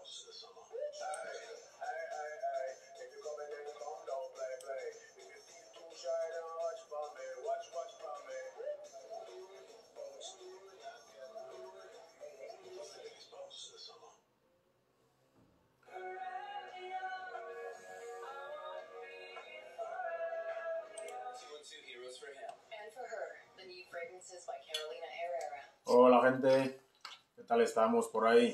Hola gente, ¿qué tal estamos por ahí?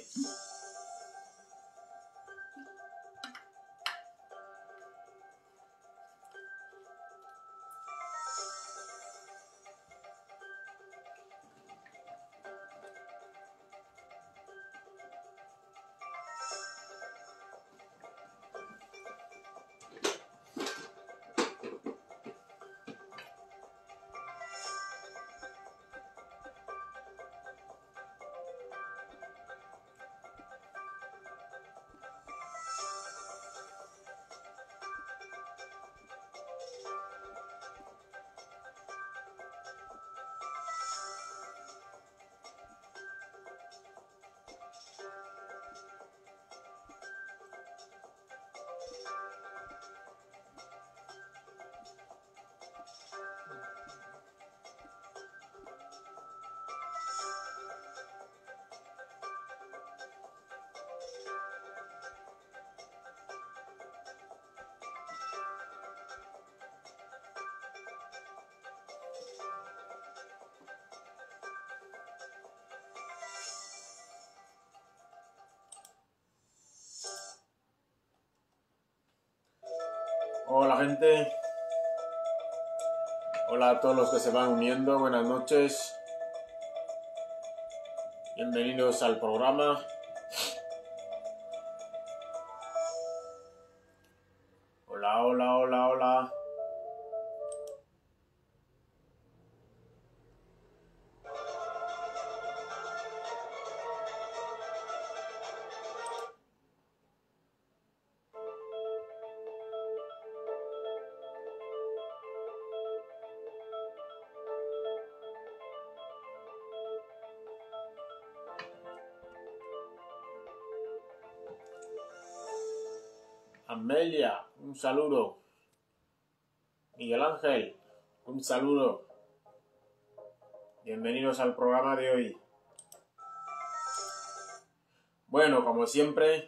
Hola gente, hola a todos los que se van uniendo, buenas noches, bienvenidos al programa. Hola, hola, hola, hola. Amelia, un saludo. Miguel Ángel, un saludo. Bienvenidos al programa de hoy. Bueno, como siempre,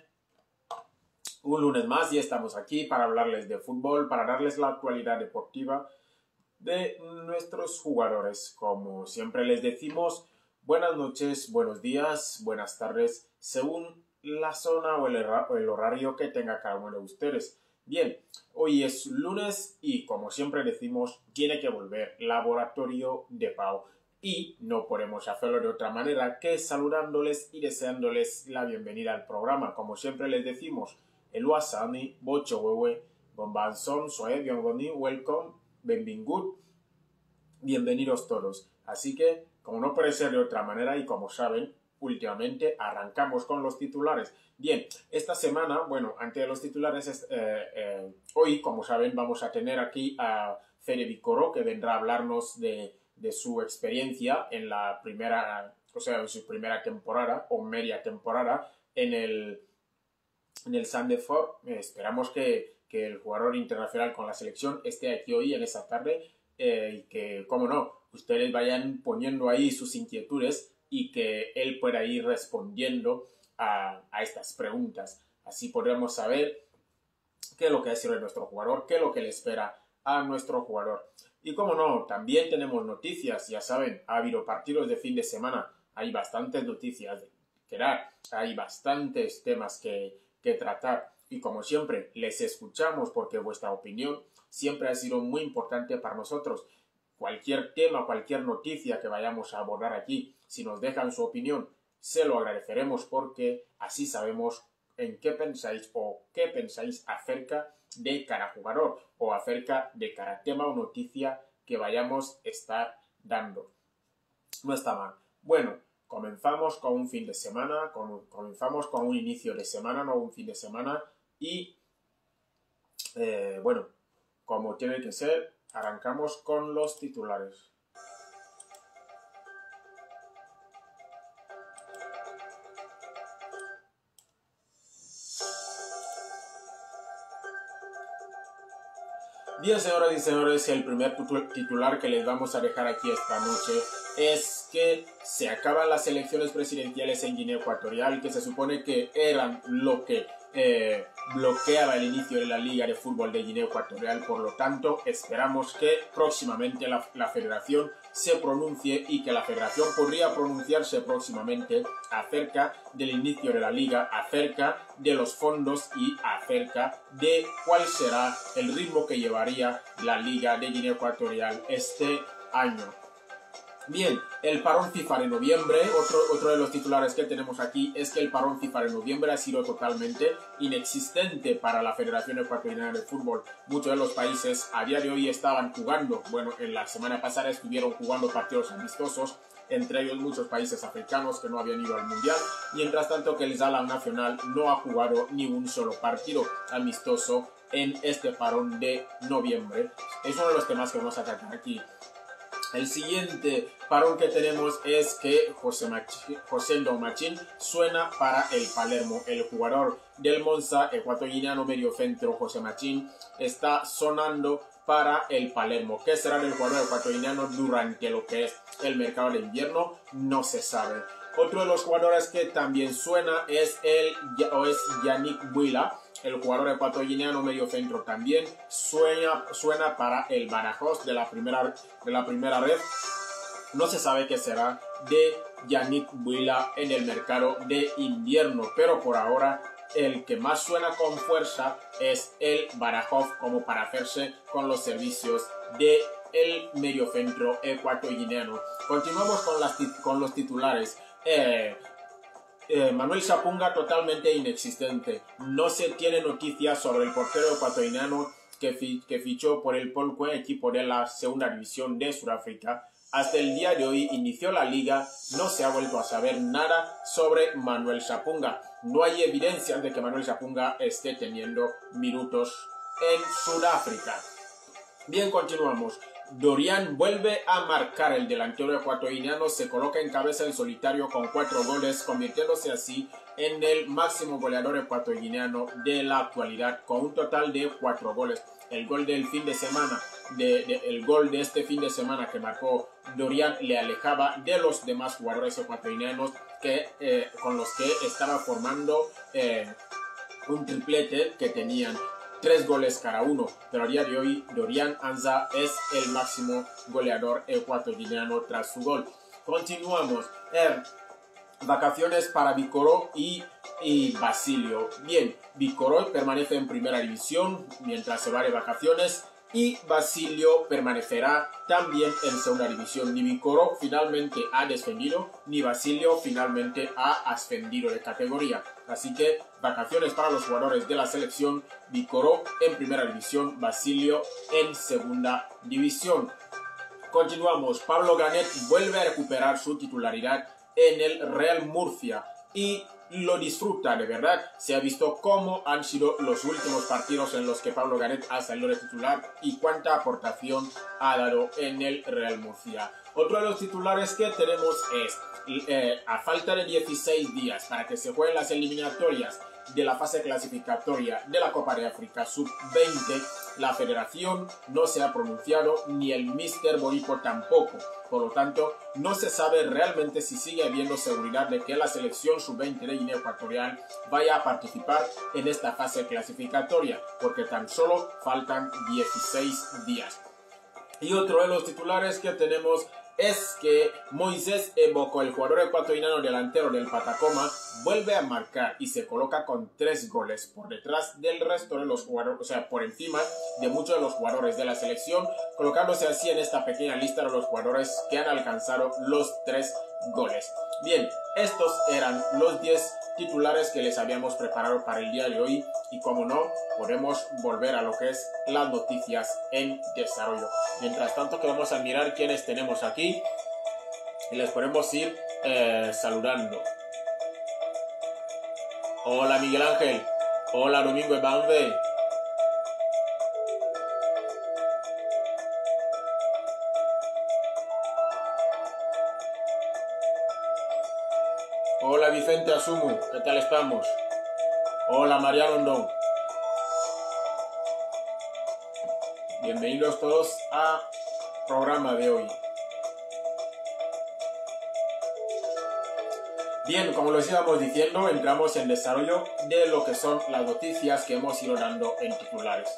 un lunes más y estamos aquí para hablarles de fútbol, para darles la actualidad deportiva de nuestros jugadores. Como siempre les decimos, buenas noches, buenos días, buenas tardes, según la zona o el horario que tenga cada uno de ustedes. Bien, hoy es lunes y como siempre decimos, tiene que volver Laboratorio de Pau. Y no podemos hacerlo de otra manera que saludándoles y deseándoles la bienvenida al programa. Como siempre les decimos, Eluasani, Bocho Wewe, Bombanson, Soe, Bienvenido, Welcome, Benvingut, bienvenidos todos. Así que, como no puede ser de otra manera y como saben, últimamente arrancamos con los titulares. Bien, esta semana, bueno, antes de los titulares, hoy, como saben, vamos a tener aquí a Fede Vicoro, que vendrá a hablarnos de su experiencia en la primera, o sea, en su primera temporada o media temporada en el Sandefjord. Esperamos que el jugador internacional con la selección esté aquí hoy en esta tarde y que, como no, ustedes vayan poniendo ahí sus inquietudes y que él pueda ir respondiendo a estas preguntas. Así podremos saber qué es lo que ha sido de nuestro jugador, qué es lo que le espera a nuestro jugador. Y como no, también tenemos noticias, ya saben, ha habido partidos de fin de semana, hay bastantes noticias que dar, hay bastantes temas que tratar y como siempre les escuchamos porque vuestra opinión siempre ha sido muy importante para nosotros. Cualquier tema, cualquier noticia que vayamos a abordar aquí, si nos dejan su opinión, se lo agradeceremos porque así sabemos en qué pensáis o qué pensáis acerca de cada jugador o acerca de cada tema o noticia que vayamos a estar dando. No está mal. Bueno, comenzamos con un fin de semana, comenzamos con un inicio de semana, no un fin de semana y bueno, como tiene que ser, arrancamos con los titulares. Bien, señoras y señores, el primer titular que les vamos a dejar aquí esta noche es que se acaban las elecciones presidenciales en Guinea Ecuatorial, que se supone que eran lo que bloqueaba el inicio de la Liga de Fútbol de Guinea Ecuatorial. Por lo tanto, esperamos que próximamente la federación se pronuncie y que la federación podría pronunciarse próximamente acerca del inicio de la liga, acerca de los fondos y acerca de cuál será el ritmo que llevaría la Liga de Guinea Ecuatorial este año. Bien, el parón FIFA de noviembre, otro de los titulares que tenemos aquí es que el parón FIFA de noviembre ha sido totalmente inexistente para la Federación Ecuatoriana de Fútbol. Muchos de los países a día de hoy estaban jugando, bueno, en la semana pasada estuvieron jugando partidos amistosos, entre ellos muchos países africanos que no habían ido al Mundial, mientras tanto que el Zalam Nacional no ha jugado ni un solo partido amistoso en este parón de noviembre. Es uno de los temas que vamos a tratar aquí. El siguiente parón que tenemos es que José Ndo Machín suena para el Palermo. El jugador del Monza ecuatoriano mediocentro José Machín está sonando para el Palermo. ¿Qué será del jugador ecuatoriano durante lo que es el mercado de invierno? No se sabe. Otro de los jugadores que también suena es Yannick Buila. El jugador ecuatoriano mediocentro también suena para el Badajoz de la primera red. No se sabe qué será de Yannick Buila en el mercado de invierno, pero por ahora el que más suena con fuerza es el Badajoz como para hacerse con los servicios de el mediocentro ecuatoriano. Continuamos con los titulares. Manuel Sapunga totalmente inexistente. No se tiene noticias sobre el portero ecuatoriano que fichó por el Polque, equipo de la segunda división de Sudáfrica. Hasta el día de hoy inició la liga, no se ha vuelto a saber nada sobre Manuel Sapunga. No hay evidencia de que Manuel Sapunga esté teniendo minutos en Sudáfrica. Bien, continuamos. Dorian vuelve a marcar. El delantero ecuatoriano se coloca en cabeza en solitario con 4 goles, convirtiéndose así en el máximo goleador ecuatoriano de la actualidad con un total de 4 goles. El gol del fin de semana, el gol de este fin de semana que marcó Dorian le alejaba de los demás jugadores ecuatorianos con los que estaba formando un triplete que tenían 3 goles cada uno, pero a día de hoy Dorian Anza es el máximo goleador ecuatoriano tras su gol. Continuamos. Vacaciones para Vicoró y Basilio. Bien, Vicoró permanece en primera división mientras se va de vacaciones y Basilio permanecerá también en segunda división. Ni Vicoró finalmente ha descendido, ni Basilio finalmente ha ascendido de categoría. Así que vacaciones para los jugadores de la selección. Vicoró en primera división, Basilio en segunda división. Continuamos. Pablo Ganet vuelve a recuperar su titularidad en el Real Murcia y lo disfruta de verdad. Se ha visto cómo han sido los últimos partidos en los que Pablo Ganet ha salido de titular y cuánta aportación ha dado en el Real Murcia. Otro de los titulares que tenemos es, a falta de 16 días para que se jueguen las eliminatorias de la fase clasificatoria de la Copa de África Sub-20, la federación no se ha pronunciado, ni el Míster Borico tampoco. Por lo tanto, no se sabe realmente si sigue habiendo seguridad de que la selección Sub-20 de Guinea Ecuatorial vaya a participar en esta fase clasificatoria, porque tan solo faltan 16 días. Y otro de los titulares que tenemos es que Moisés Eboko, el jugador ecuatoriano delantero del Patacoma, vuelve a marcar y se coloca con 3 goles por detrás del resto de los jugadores, o sea, por encima de muchos de los jugadores de la selección, colocándose así en esta pequeña lista de los jugadores que han alcanzado los 3 goles. Bien, estos eran los 10 titulares que les habíamos preparado para el día de hoy y, como no, podemos volver a lo que es las noticias en desarrollo. Mientras tanto, que vamos a mirar quiénes tenemos aquí y les podemos ir saludando. Hola Miguel Ángel, hola Domingo Ebambe. Hola Vicente Asumu, ¿qué tal estamos? Hola María Rondón. bienvenidos todos al programa de hoy. Bien, como les íbamos diciendo, entramos en desarrollo de lo que son las noticias que hemos ido dando en titulares.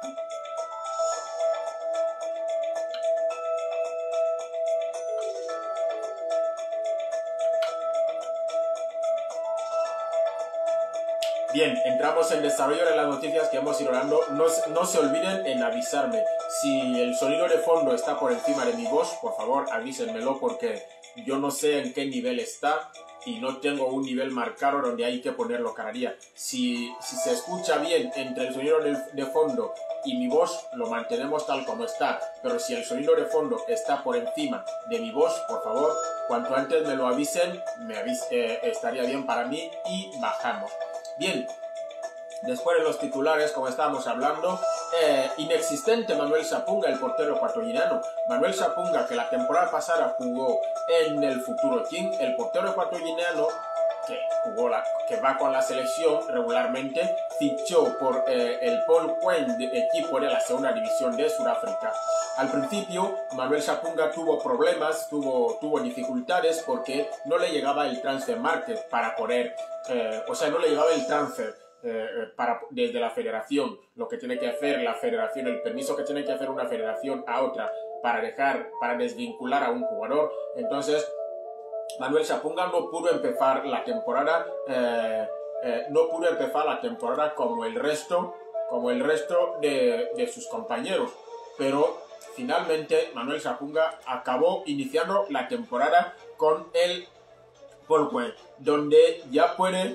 Bien, entramos en desarrollo de las noticias que hemos ido dando. No se olviden en avisarme. Si el sonido de fondo está por encima de mi voz, por favor avísenmelo porque yo no sé en qué nivel está y no tengo un nivel marcado donde hay que ponerlo cada día. Si se escucha bien entre el sonido de fondo y mi voz, lo mantenemos tal como está. Pero si el sonido de fondo está por encima de mi voz, por favor, cuanto antes me lo avisen, estaría bien para mí y bajamos. Bien, después de los titulares, como estábamos hablando, inexistente Manuel Sapunga, el portero ecuatoriano. Manuel Sapunga, que la temporada pasada jugó en el Futuro Team, el portero ecuatoriano que va con la selección regularmente, fichó por el Paul Quen, equipo de la segunda división de Sudáfrica. Al principio, Manuel Sapunga tuvo problemas, tuvo dificultades porque no le llegaba el transfer market para poder, no le llegaba el transfer desde la federación, lo que tiene que hacer la federación, el permiso que tiene que hacer una federación a otra para desvincular a un jugador. Entonces, Manuel Sapunga no pudo empezar la temporada como el resto de sus compañeros, pero finalmente Manuel Sapunga acabó iniciando la temporada con el Paul Quen, donde ya puede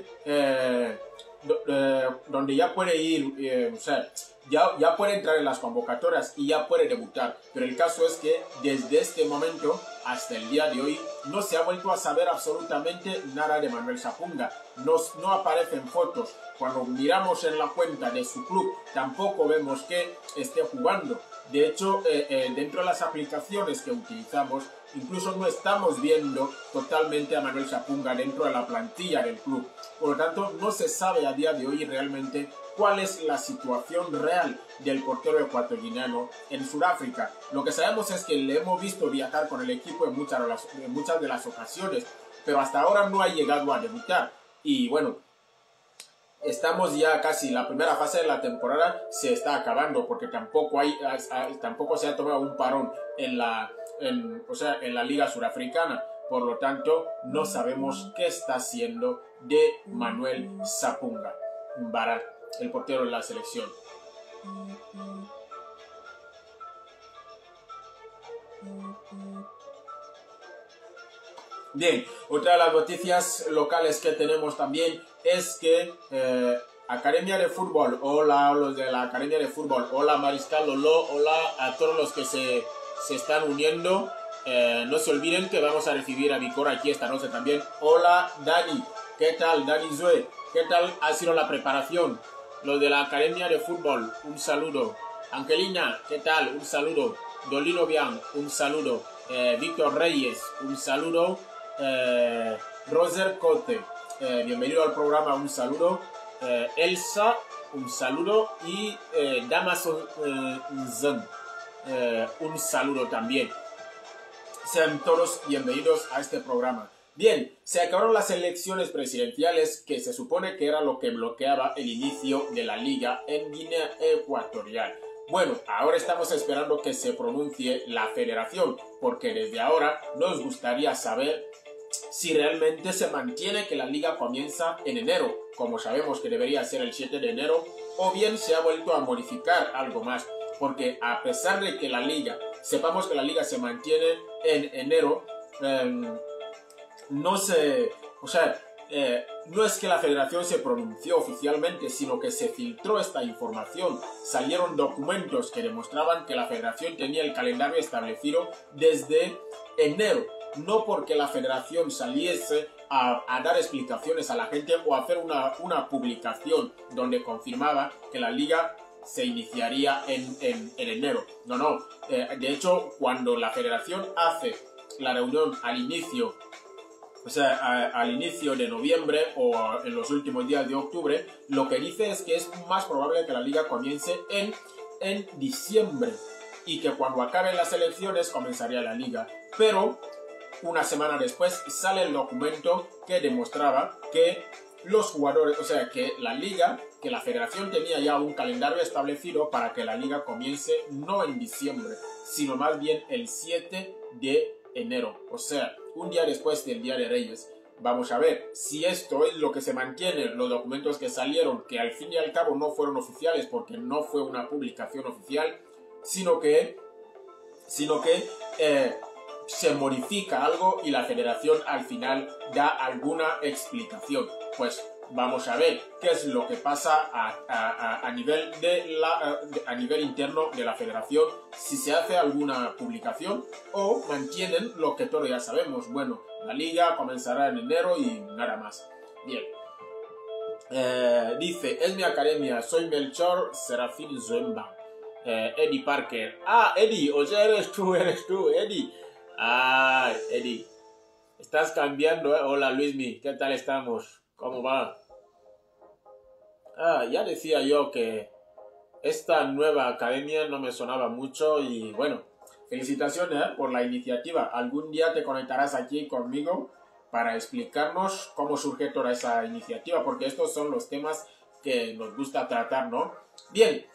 ir, ya puede entrar en las convocatorias y ya puede debutar. Pero el caso es que desde este momento hasta el día de hoy no se ha vuelto a saber absolutamente nada de Manuel Sapunga. No aparecen fotos. Cuando miramos en la cuenta de su club tampoco vemos que esté jugando. De hecho, dentro de las aplicaciones que utilizamos, incluso no estamos viendo totalmente a Manuel Sapunga dentro de la plantilla del club. Por lo tanto, no se sabe a día de hoy realmente cuál es la situación real del portero ecuatoriano en Sudáfrica. Lo que sabemos es que le hemos visto viajar con el equipo en muchas de las ocasiones, pero hasta ahora no ha llegado a debutar. Y bueno, estamos ya casi, la primera fase de la temporada se está acabando porque tampoco se ha tomado un parón en la liga surafricana. Por lo tanto, no sabemos qué está haciendo de Manuel Sapunga Barat, el portero de la selección. Bien, otra de las noticias locales que tenemos también es que Academia de Fútbol, hola a los de la Academia de Fútbol, hola Mariscal Lolo, hola a todos los que se están uniendo. No se olviden que vamos a recibir a Vicor aquí esta noche también. Hola Dani, ¿qué tal? Dani Zue, ¿qué tal ha sido la preparación? Los de la Academia de Fútbol, un saludo. Angelina, ¿qué tal? Un saludo. Dolino Bian, un saludo. Víctor Reyes, un saludo. Roser Cote, bienvenido al programa, un saludo. Elsa, un saludo. Y Damason Zan, un saludo también. Sean todos bienvenidos a este programa. Bien, se acabaron las elecciones presidenciales que se supone que era lo que bloqueaba el inicio de la liga en Guinea Ecuatorial. Bueno, ahora estamos esperando que se pronuncie la federación, porque desde ahora nos gustaría saber si realmente se mantiene que la liga comienza en enero, como sabemos que debería ser el 7 de enero, o bien se ha vuelto a modificar algo más, porque a pesar de que sepamos que la liga se mantiene en enero, no es que la federación se pronunció oficialmente, sino que se filtró esta información. Salieron documentos que demostraban que la federación tenía el calendario establecido desde enero. No porque la federación saliese a dar explicaciones a la gente o a hacer una publicación donde confirmaba que la liga se iniciaría en enero. No. De hecho, cuando la federación hace la reunión al inicio de noviembre o en los últimos días de octubre, lo que dice es que es más probable que la liga comience en en diciembre y que cuando acaben las elecciones comenzaría la liga. Pero una semana después sale el documento que demostraba que los jugadores, o sea, que la liga, que la federación tenía ya un calendario establecido para que la liga comience no en diciembre, sino más bien el 7 de enero, o sea, un día después del Día de Reyes. Vamos a ver si esto es lo que se mantiene, los documentos que salieron, que al fin y al cabo no fueron oficiales porque no fue una publicación oficial, sino que se modifica algo y la federación al final da alguna explicación. Pues vamos a ver qué es lo que pasa a nivel interno de la federación, si se hace alguna publicación o mantienen lo que todos ya sabemos. Bueno, la liga comenzará en enero y nada más. Bien. Dice, es mi academia, soy Melchor Serafín Zomba. Eddie Parker. Ah, Eddie, o sea, eres tú, Eddie. Ah, Eddie. Estás cambiando, ¿eh? Hola, Luismi, ¿qué tal estamos? ¿Cómo va? Ah, ya decía yo que esta nueva academia no me sonaba mucho y bueno, felicitaciones, por la iniciativa. Algún día te conectarás aquí conmigo para explicarnos cómo surge toda esa iniciativa, porque estos son los temas que nos gusta tratar, ¿no? Bien.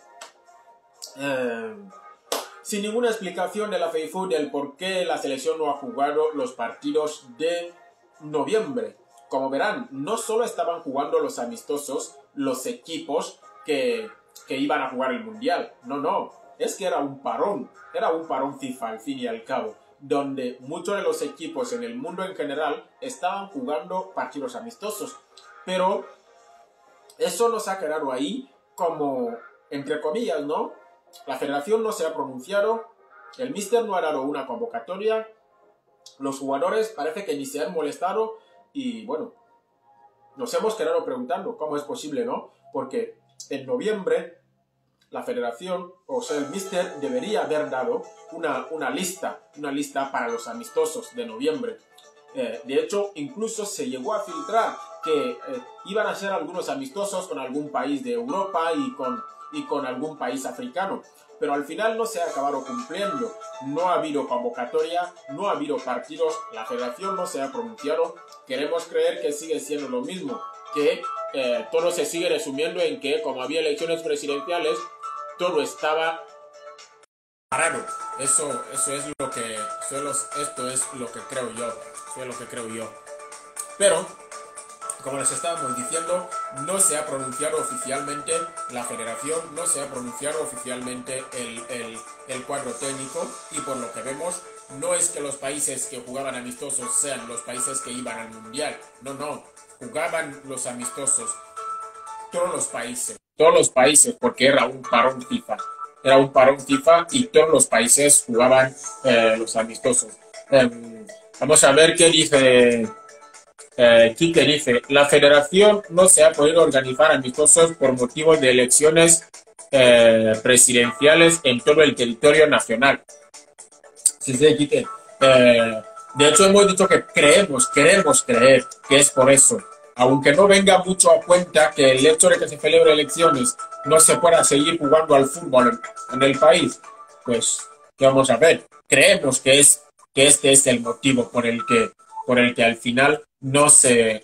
Sin ninguna explicación de la FEIFU del por qué la selección no ha jugado los partidos de noviembre. Como verán, no solo estaban jugando los amistosos, los equipos que iban a jugar el Mundial. No, es que era un parón FIFA al fin y al cabo, donde muchos de los equipos en el mundo en general estaban jugando partidos amistosos. Pero eso nos ha quedado ahí como, entre comillas, ¿no? La federación no se ha pronunciado, el míster no ha dado una convocatoria, los jugadores parece que ni se han molestado y bueno, nos hemos quedado preguntando cómo es posible, ¿no? Porque en noviembre la federación, o sea, el míster debería haber dado una lista para los amistosos de noviembre. De hecho, incluso se llegó a filtrar que iban a ser algunos amistosos con algún país de Europa y con algún país africano, pero al final no se ha acabado cumpliendo. No ha habido convocatoria, no ha habido partidos, la federación no se ha pronunciado. Queremos creer que sigue siendo lo mismo, que todo se sigue resumiendo en que como había elecciones presidenciales, todo estaba parado. Esto es lo que creo yo. Pero como les estábamos diciendo, no se ha pronunciado oficialmente la federación, no se ha pronunciado oficialmente el cuadro técnico y por lo que vemos no es que los países que jugaban amistosos sean los países que iban al mundial, no, jugaban los amistosos todos los países porque era un parón FIFA y todos los países jugaban los amistosos. Vamos a ver qué dice Quique. Dice, la federación no se ha podido organizar amistosos por motivos de elecciones presidenciales en todo el territorio nacional. Sí, Quique. De hecho, hemos dicho que queremos creer que es por eso. Aunque no venga mucho a cuenta que el hecho de que se celebren elecciones no se pueda seguir jugando al fútbol en el país, pues, ¿qué vamos a ver? Creemos que este es el motivo por el que al final no se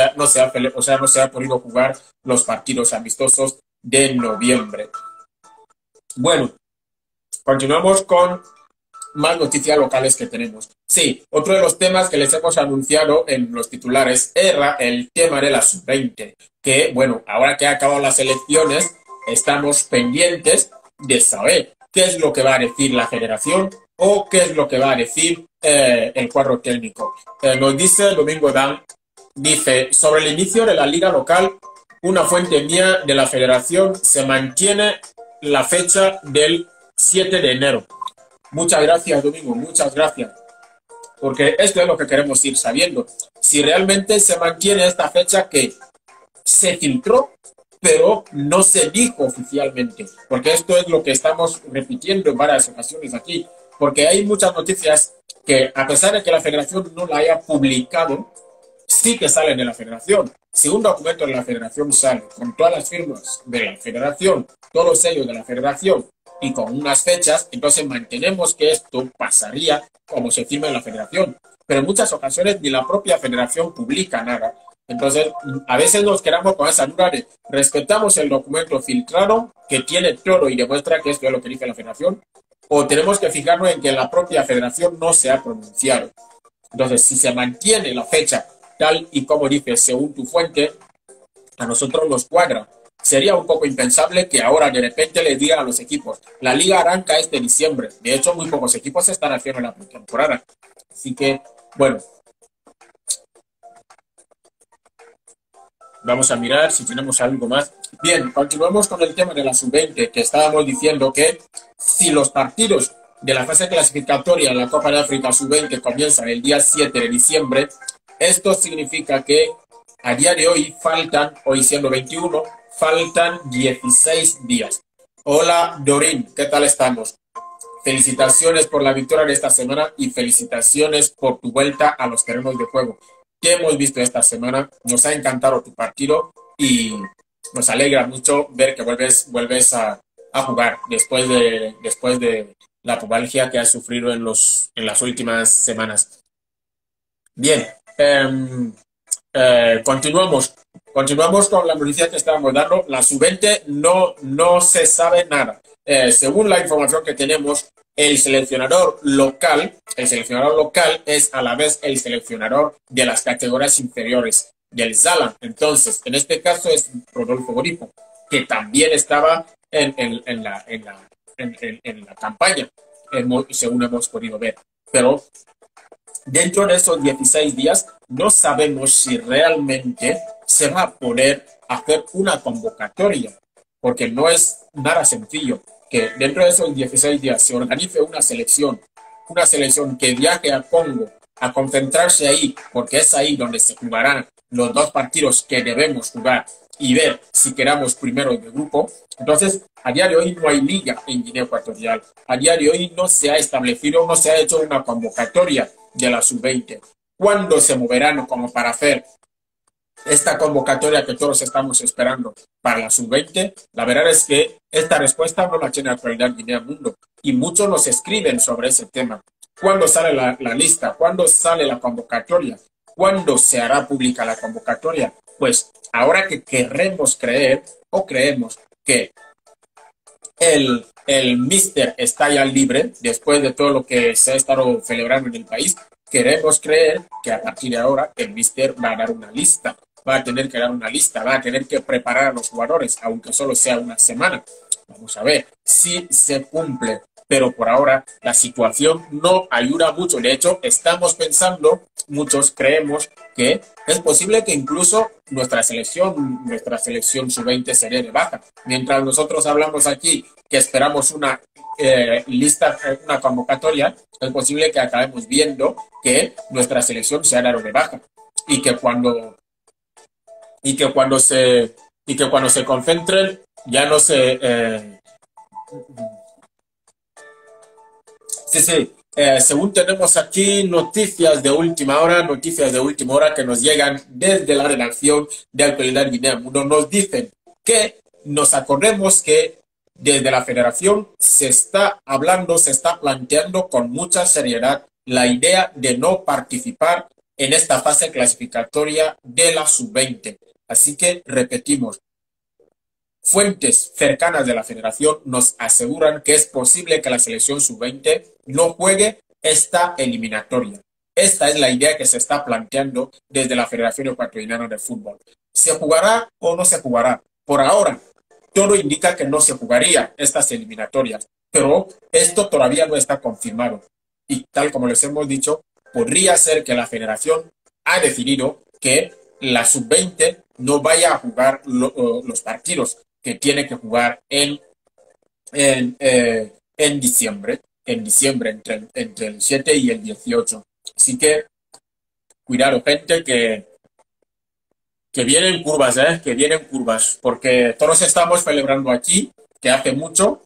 ha podido jugar los partidos amistosos de noviembre. Bueno, continuamos con más noticias locales que tenemos. Sí, otro de los temas que les hemos anunciado en los titulares era el tema de la sub-20, que bueno, ahora que han acabado las elecciones, estamos pendientes de saber qué es lo que va a decir la federación o qué es lo que va a decir el cuadro técnico. Nos dice Domingo Dan, dice, sobre el inicio de la liga local, una fuente mía de la federación se mantiene la fecha del 7 de enero. Muchas gracias, Domingo, muchas gracias. Porque esto es lo que queremos ir sabiendo. Si realmente se mantiene esta fecha que se filtró, pero no se dijo oficialmente. Porque esto es lo que estamos repitiendo en varias ocasiones aquí. Porque hay muchas noticias que, a pesar de que la federación no la haya publicado, sí que salen de la federación. Si un documento de la federación sale con todas las firmas de la federación, todos los sellos de la federación, y con unas fechas, entonces mantenemos que esto pasaría como se firma en la federación. Pero en muchas ocasiones ni la propia federación publica nada. Entonces, a veces nos quedamos con esa duda de respetamos el documento filtrado que tiene todo y demuestra que esto es lo que dice la federación, o tenemos que fijarnos en que la propia federación no se ha pronunciado. Entonces, si se mantiene la fecha tal y como dice según tu fuente, a nosotros nos cuadra. Sería un poco impensable que ahora de repente les digan a los equipos, la liga arranca este diciembre. De hecho, muy pocos equipos están haciendo la pretemporada. Así que, bueno, vamos a mirar si tenemos algo más. Bien, continuamos con el tema de la sub-20, que estábamos diciendo que si los partidos de la fase clasificatoria en la Copa de África sub-20 comienzan el día 7 de diciembre, esto significa que a día de hoy faltan, hoy siendo 21, faltan 16 días. Hola Dorín, ¿qué tal estamos? Felicitaciones por la victoria de esta semana y felicitaciones por tu vuelta a los terrenos de juego. ¿Qué hemos visto esta semana? Nos ha encantado tu partido y nos alegra mucho ver que vuelves a jugar después de la pubalgia que has sufrido en las últimas semanas. Bien, continuamos con la noticia que estábamos dando. La sub-20 no se sabe nada. Según la información que tenemos, el seleccionador local es a la vez el seleccionador de las categorías inferiores del Zala. Entonces, en este caso es Rodolfo Grifo, que también estaba en la campaña, según hemos podido ver. Pero dentro de esos 16 días, no sabemos si realmente se va a poder hacer una convocatoria, porque no es nada sencillo que dentro de esos 16 días se organice una selección que viaje a Congo a concentrarse ahí, porque es ahí donde se jugarán los dos partidos que debemos jugar y ver si quedamos primero de grupo. Entonces, a día de hoy no hay liga en Guinea Ecuatorial. A día de hoy no se ha establecido, no se ha hecho una convocatoria de la sub-20. ¿Cuándo se moverán como para hacer esta convocatoria que todos estamos esperando para la sub-20? La verdad es que esta respuesta no la tiene Actualidad Guinea Mundo y muchos nos escriben sobre ese tema. ¿Cuándo sale la lista? ¿Cuándo sale la convocatoria? ¿Cuándo se hará pública la convocatoria? Pues ahora que queremos creer o creemos que el Mister está ya libre después de todo lo que se ha estado celebrando en el país, queremos creer que a partir de ahora el Mister va a dar una lista, va a tener que dar una lista, va a tener que preparar a los jugadores, aunque solo sea una semana. Vamos a ver si se cumple, pero por ahora la situación no ayuda mucho. De hecho, estamos pensando, muchos creemos que es posible que incluso nuestra selección sub-20 se dé de baja. Mientras nosotros hablamos aquí que esperamos una lista, una convocatoria, es posible que acabemos viendo que nuestra selección se ha dado de baja y que cuando se concentren ya no se sí. Según tenemos aquí noticias de última hora que nos llegan desde la redacción de Actualidad Guinea Mundo, nos dicen que nos acordemos que desde la federación se está hablando, se está planteando con mucha seriedad la idea de no participar en esta fase clasificatoria de la sub-20. Así que repetimos, fuentes cercanas de la federación nos aseguran que es posible que la selección sub-20 no juegue esta eliminatoria. Esta es la idea que se está planteando desde la Federación Ecuatoriana de Fútbol. ¿Se jugará o no se jugará? Por ahora, todo indica que no se jugaría estas eliminatorias, pero esto todavía no está confirmado. Y tal como les hemos dicho, podría ser que la federación ha decidido que la sub-20 no vaya a jugar los partidos que tiene que jugar en diciembre, entre el 7 y el 18. Así que, cuidado, gente, que vienen curvas, que vienen curvas, porque todos estamos celebrando aquí, que hace mucho,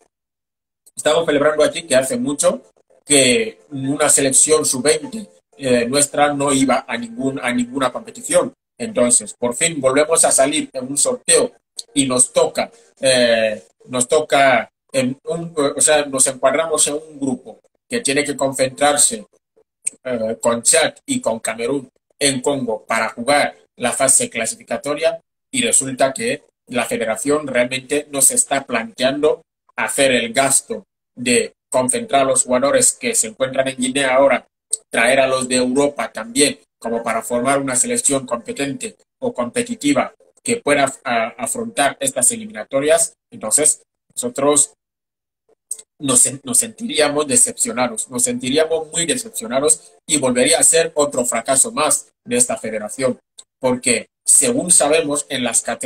que una selección sub-20 nuestra no iba a ninguna competición. Entonces, por fin volvemos a salir en un sorteo y nos toca o sea, nos encuadramos en un grupo que tiene que concentrarse con Chad y con Camerún en Congo para jugar la fase clasificatoria y resulta que la federación realmente no se está planteando hacer el gasto de concentrar a los jugadores que se encuentran en Guinea ahora, traer a los de Europa también, como para formar una selección competente o competitiva que pueda afrontar estas eliminatorias. Entonces, nosotros nos sentiríamos decepcionados, nos sentiríamos muy decepcionados y volvería a ser otro fracaso más de esta federación, porque según sabemos en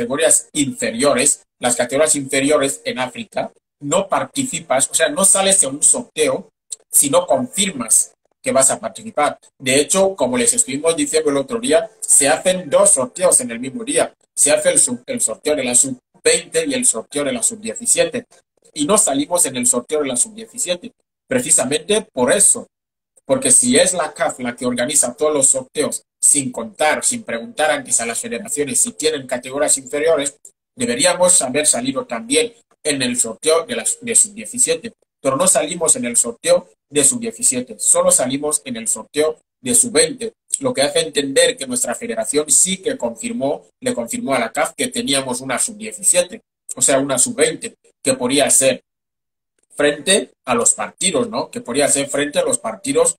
las categorías inferiores en África, no participas, o sea, no sales en un sorteo si no confirmas que vas a participar. De hecho, como les estuvimos diciendo el otro día, se hacen dos sorteos en el mismo día. Se hace el sorteo de la sub-20 y el sorteo de la sub-17 y no salimos en el sorteo de la sub-17. Precisamente por eso, porque si es la CAF la que organiza todos los sorteos sin contar, sin preguntar antes a las federaciones si tienen categorías inferiores, deberíamos haber salido también en el sorteo de sub-17. Pero no salimos en el sorteo de sub-17, solo salimos en el sorteo de sub-20, lo que hace entender que nuestra federación sí que le confirmó a la CAF que teníamos una sub-17, o sea, una sub-20, que podría ser frente a los partidos, ¿no? Que podría ser frente a los partidos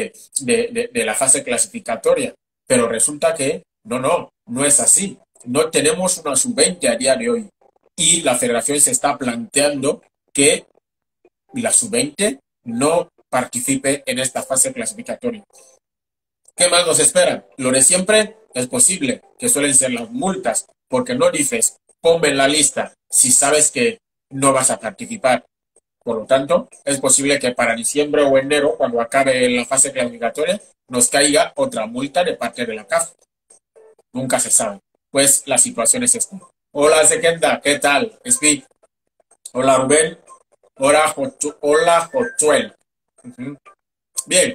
de la fase clasificatoria. Pero resulta que no es así. No tenemos una sub-20 a día de hoy. Y la federación se está planteando que la sub-20 no participe en esta fase clasificatoria. ¿Qué más nos espera? Lo de siempre es posible, que suelen ser las multas, porque no dices, ponme en la lista si sabes que no vas a participar. Por lo tanto, es posible que para diciembre o enero, cuando acabe la fase clasificatoria, nos caiga otra multa de parte de la CAF. Nunca se sabe. Pues la situación es esta. Hola, Sekenda, ¿qué tal? Speak. Hola, Rubén. Hola, Jochuel. Bien,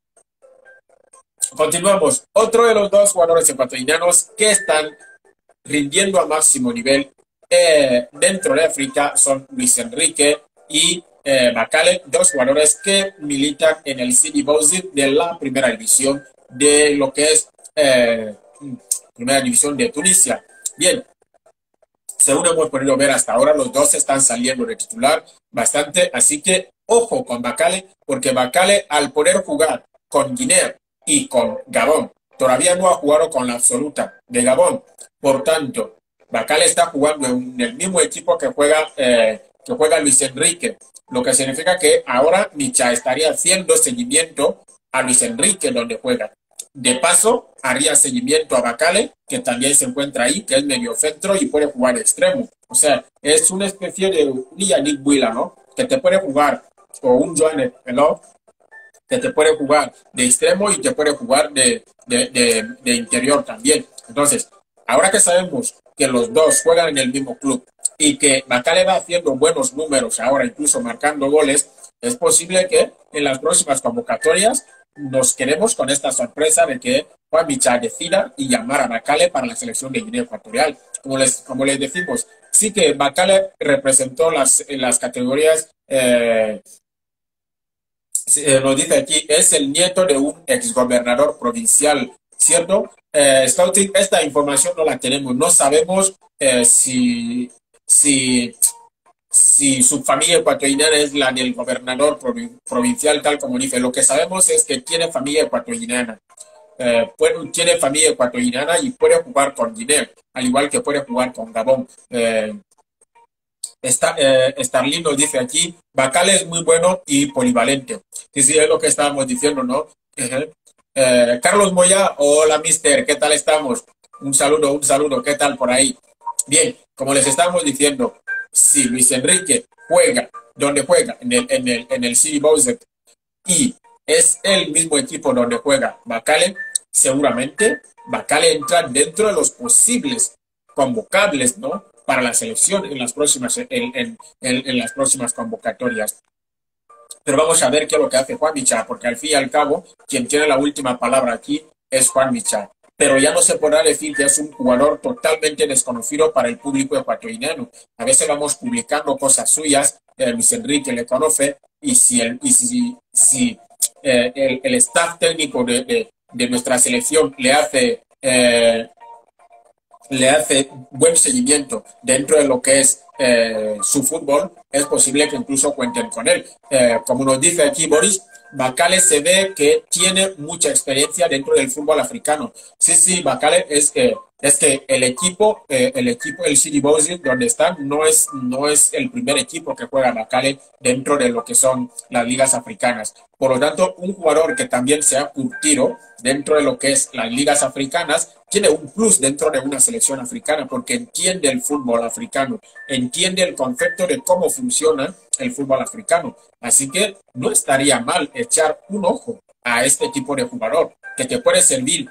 continuamos. Otro de los dos jugadores ecuatorianos que están rindiendo a máximo nivel dentro de África son Luis Enrique y Bakale, dos jugadores que militan en el Sidi Bouzid de la primera división de lo que es primera división de Tunisia. Bien, según hemos podido ver hasta ahora, los dos están saliendo de titular bastante, así que ojo con Bakale, porque Bakale al poder jugar con Guinea y con Gabón, todavía no ha jugado con la absoluta de Gabón. Por tanto, Bakale está jugando en el mismo equipo que juega Luis Enrique, lo que significa que ahora Micha estaría haciendo seguimiento a Luis Enrique donde juega. De paso, haría seguimiento a Bakale, que también se encuentra ahí, que es mediocentro y puede jugar extremo. O sea, es una especie de un Yannick Buila, ¿no? Que te puede jugar, o un Joan Pelot, que te puede jugar de extremo y te puede jugar de interior también. Entonces, ahora que sabemos que los dos juegan en el mismo club y que Bakale va haciendo buenos números ahora, incluso marcando goles, es posible que en las próximas convocatorias nos quedemos con esta sorpresa de que Juan Micha decida y llamar a Bakale para la selección de Guinea Ecuatorial. Como les decimos, sí que Bakale representó las categorías nos dice aquí, es el nieto de un exgobernador provincial, ¿cierto? Scouting, esta información no la tenemos, no sabemos si su familia ecuatoriana es la del gobernador provincial, tal como dice. Lo que sabemos es que tiene familia ecuatoriana. Tiene familia ecuatoriana y puede jugar con Guinea, al igual que puede jugar con Gabón. Starlin nos dice aquí, Bakale es muy bueno y polivalente. Sí, es lo que estábamos diciendo, ¿no? Carlos Moya, hola, mister, ¿qué tal estamos? Un saludo, ¿qué tal por ahí? Bien, como les estamos diciendo, si Luis Enrique juega donde juega, en el City Bouzet, y es el mismo equipo donde juega Bakale, seguramente Bakale entra dentro de los posibles convocables, ¿no? Para la selección en las próximas convocatorias. Pero vamos a ver qué es lo que hace Juan Micha, porque al fin y al cabo, quien tiene la última palabra aquí es Juan Micha. Pero ya no se podrá decir que es un jugador totalmente desconocido para el público ecuatoriano. A veces vamos publicando cosas suyas Luis Enrique le conoce, y si el staff técnico de nuestra selección le hace buen seguimiento dentro de lo que es su fútbol, es posible que incluso cuenten con él. Como nos dice aquí Boris, Bakale se ve que tiene mucha experiencia dentro del fútbol africano. Sí, sí, Bakale es que el City Boys donde están no es el primer equipo que juega Bakale dentro de lo que son las ligas africanas. Por lo tanto, un jugador que también se ha curtido dentro de lo que es las ligas africanas tiene un plus dentro de una selección africana porque entiende el fútbol africano, entiende el concepto de cómo funciona el fútbol africano. Así que no estaría mal echar un ojo a este tipo de jugador que te puede servir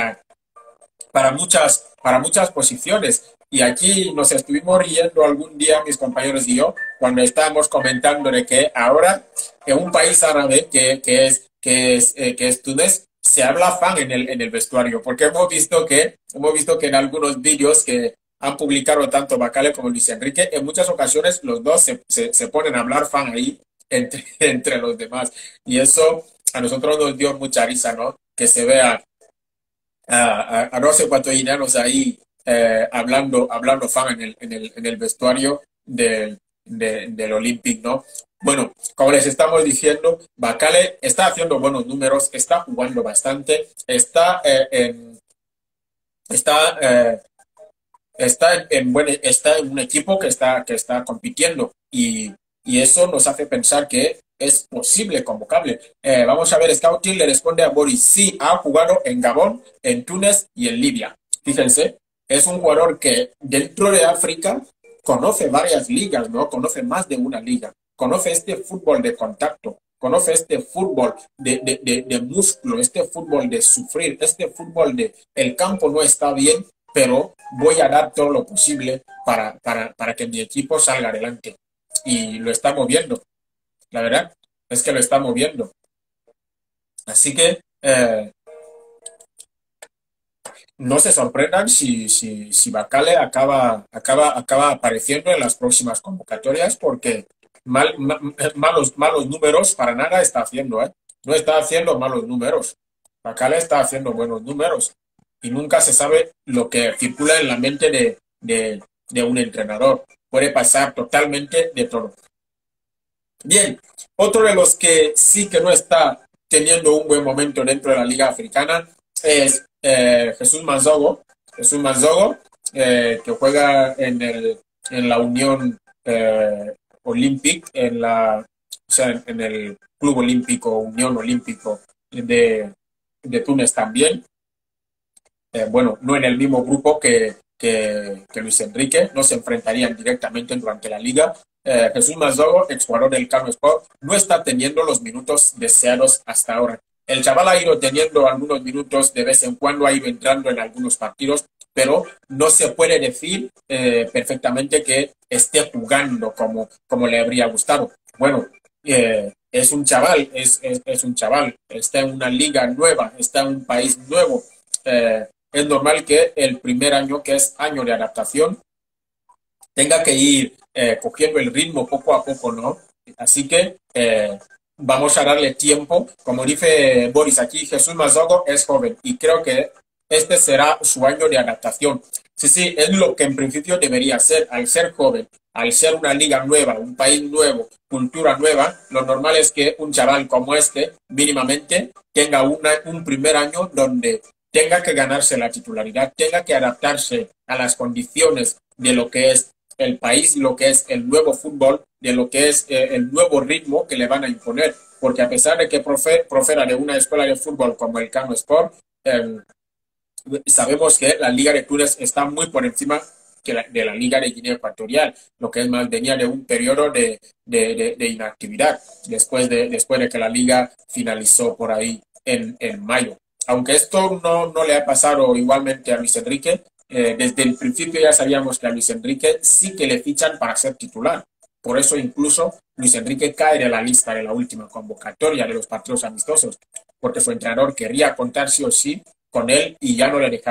para muchas posiciones. Y aquí nos estuvimos riendo algún día, mis compañeros y yo, cuando estábamos comentando de que ahora en un país árabe que es Túnez, se habla fan en el vestuario, porque hemos visto que en algunos vídeos que han publicado tanto Bakale como Luis Enrique, en muchas ocasiones los dos se ponen a hablar fan ahí entre los demás. Y eso a nosotros nos dio mucha risa, ¿no? Que se vea a los ecuatorianos ahí hablando fan en el vestuario del Olympic, ¿no? Bueno, como les estamos diciendo, Bakale está haciendo buenos números, está jugando bastante, está, está en un equipo que está compitiendo y eso nos hace pensar que es posible convocable. Vamos a ver, Scouting le responde a Boris, sí, ha jugado en Gabón, en Túnez y en Libia. Fíjense, es un jugador que dentro de África conoce varias ligas, ¿no? Conoce más de una liga. Conoce este fútbol de contacto, conoce este fútbol de músculo, este fútbol de sufrir, este fútbol de el campo no está bien, pero voy a dar todo lo posible para que mi equipo salga adelante. Y lo estamos viendo. La verdad es que lo estamos viendo. Así que no se sorprendan si Bakale acaba apareciendo en las próximas convocatorias porque malos números para nada está haciendo, ¿eh? No está haciendo malos números. Bakale está haciendo buenos números y nunca se sabe lo que circula en la mente de un entrenador. Puede pasar totalmente de todo. Bien, otro de los que sí que no está teniendo un buen momento dentro de la Liga Africana es Jesús Manzogo. Jesús Manzogo, que juega en la Unión Olympic, o sea, en el Club Olímpico, Unión Olímpico de Túnez también. Bueno, no en el mismo grupo que Luis Enrique, no se enfrentarían directamente durante la liga. Jesús Mazogo, exjugador del Kano Sport, no está teniendo los minutos deseados hasta ahora. El chaval ha ido teniendo algunos minutos de vez en cuando, ha ido entrando en algunos partidos, pero no se puede decir perfectamente que esté jugando como le habría gustado. Bueno, es un chaval, es un chaval, está en una liga nueva, está en un país nuevo. Es normal que el primer año, que es año de adaptación, tenga que ir cogiendo el ritmo poco a poco, ¿no? Así que vamos a darle tiempo. Como dice Boris aquí, Jesús Mazogo es joven y creo que este será su año de adaptación. Sí, sí, es lo que en principio debería ser. Al ser joven, al ser una liga nueva, un país nuevo, cultura nueva, lo normal es que un chaval como este, mínimamente, tenga un primer año donde tenga que ganarse la titularidad, tenga que adaptarse a las condiciones de lo que es el país, lo que es el nuevo fútbol, de lo que es el nuevo ritmo que le van a imponer. Porque a pesar de que profera de una escuela de fútbol como el Kano Sport, sabemos que la Liga de Túnez está muy por encima de la Liga de Guinea Ecuatorial, lo que es más, venía de un periodo de inactividad después de que la liga finalizó por ahí en mayo. Aunque esto no le ha pasado igualmente a Luis Enrique, desde el principio ya sabíamos que a Luis Enrique sí que le fichan para ser titular. Por eso incluso Luis Enrique cae de la lista de la última convocatoria de los partidos amistosos, porque su entrenador quería contar sí o sí con él y ya no le dejaban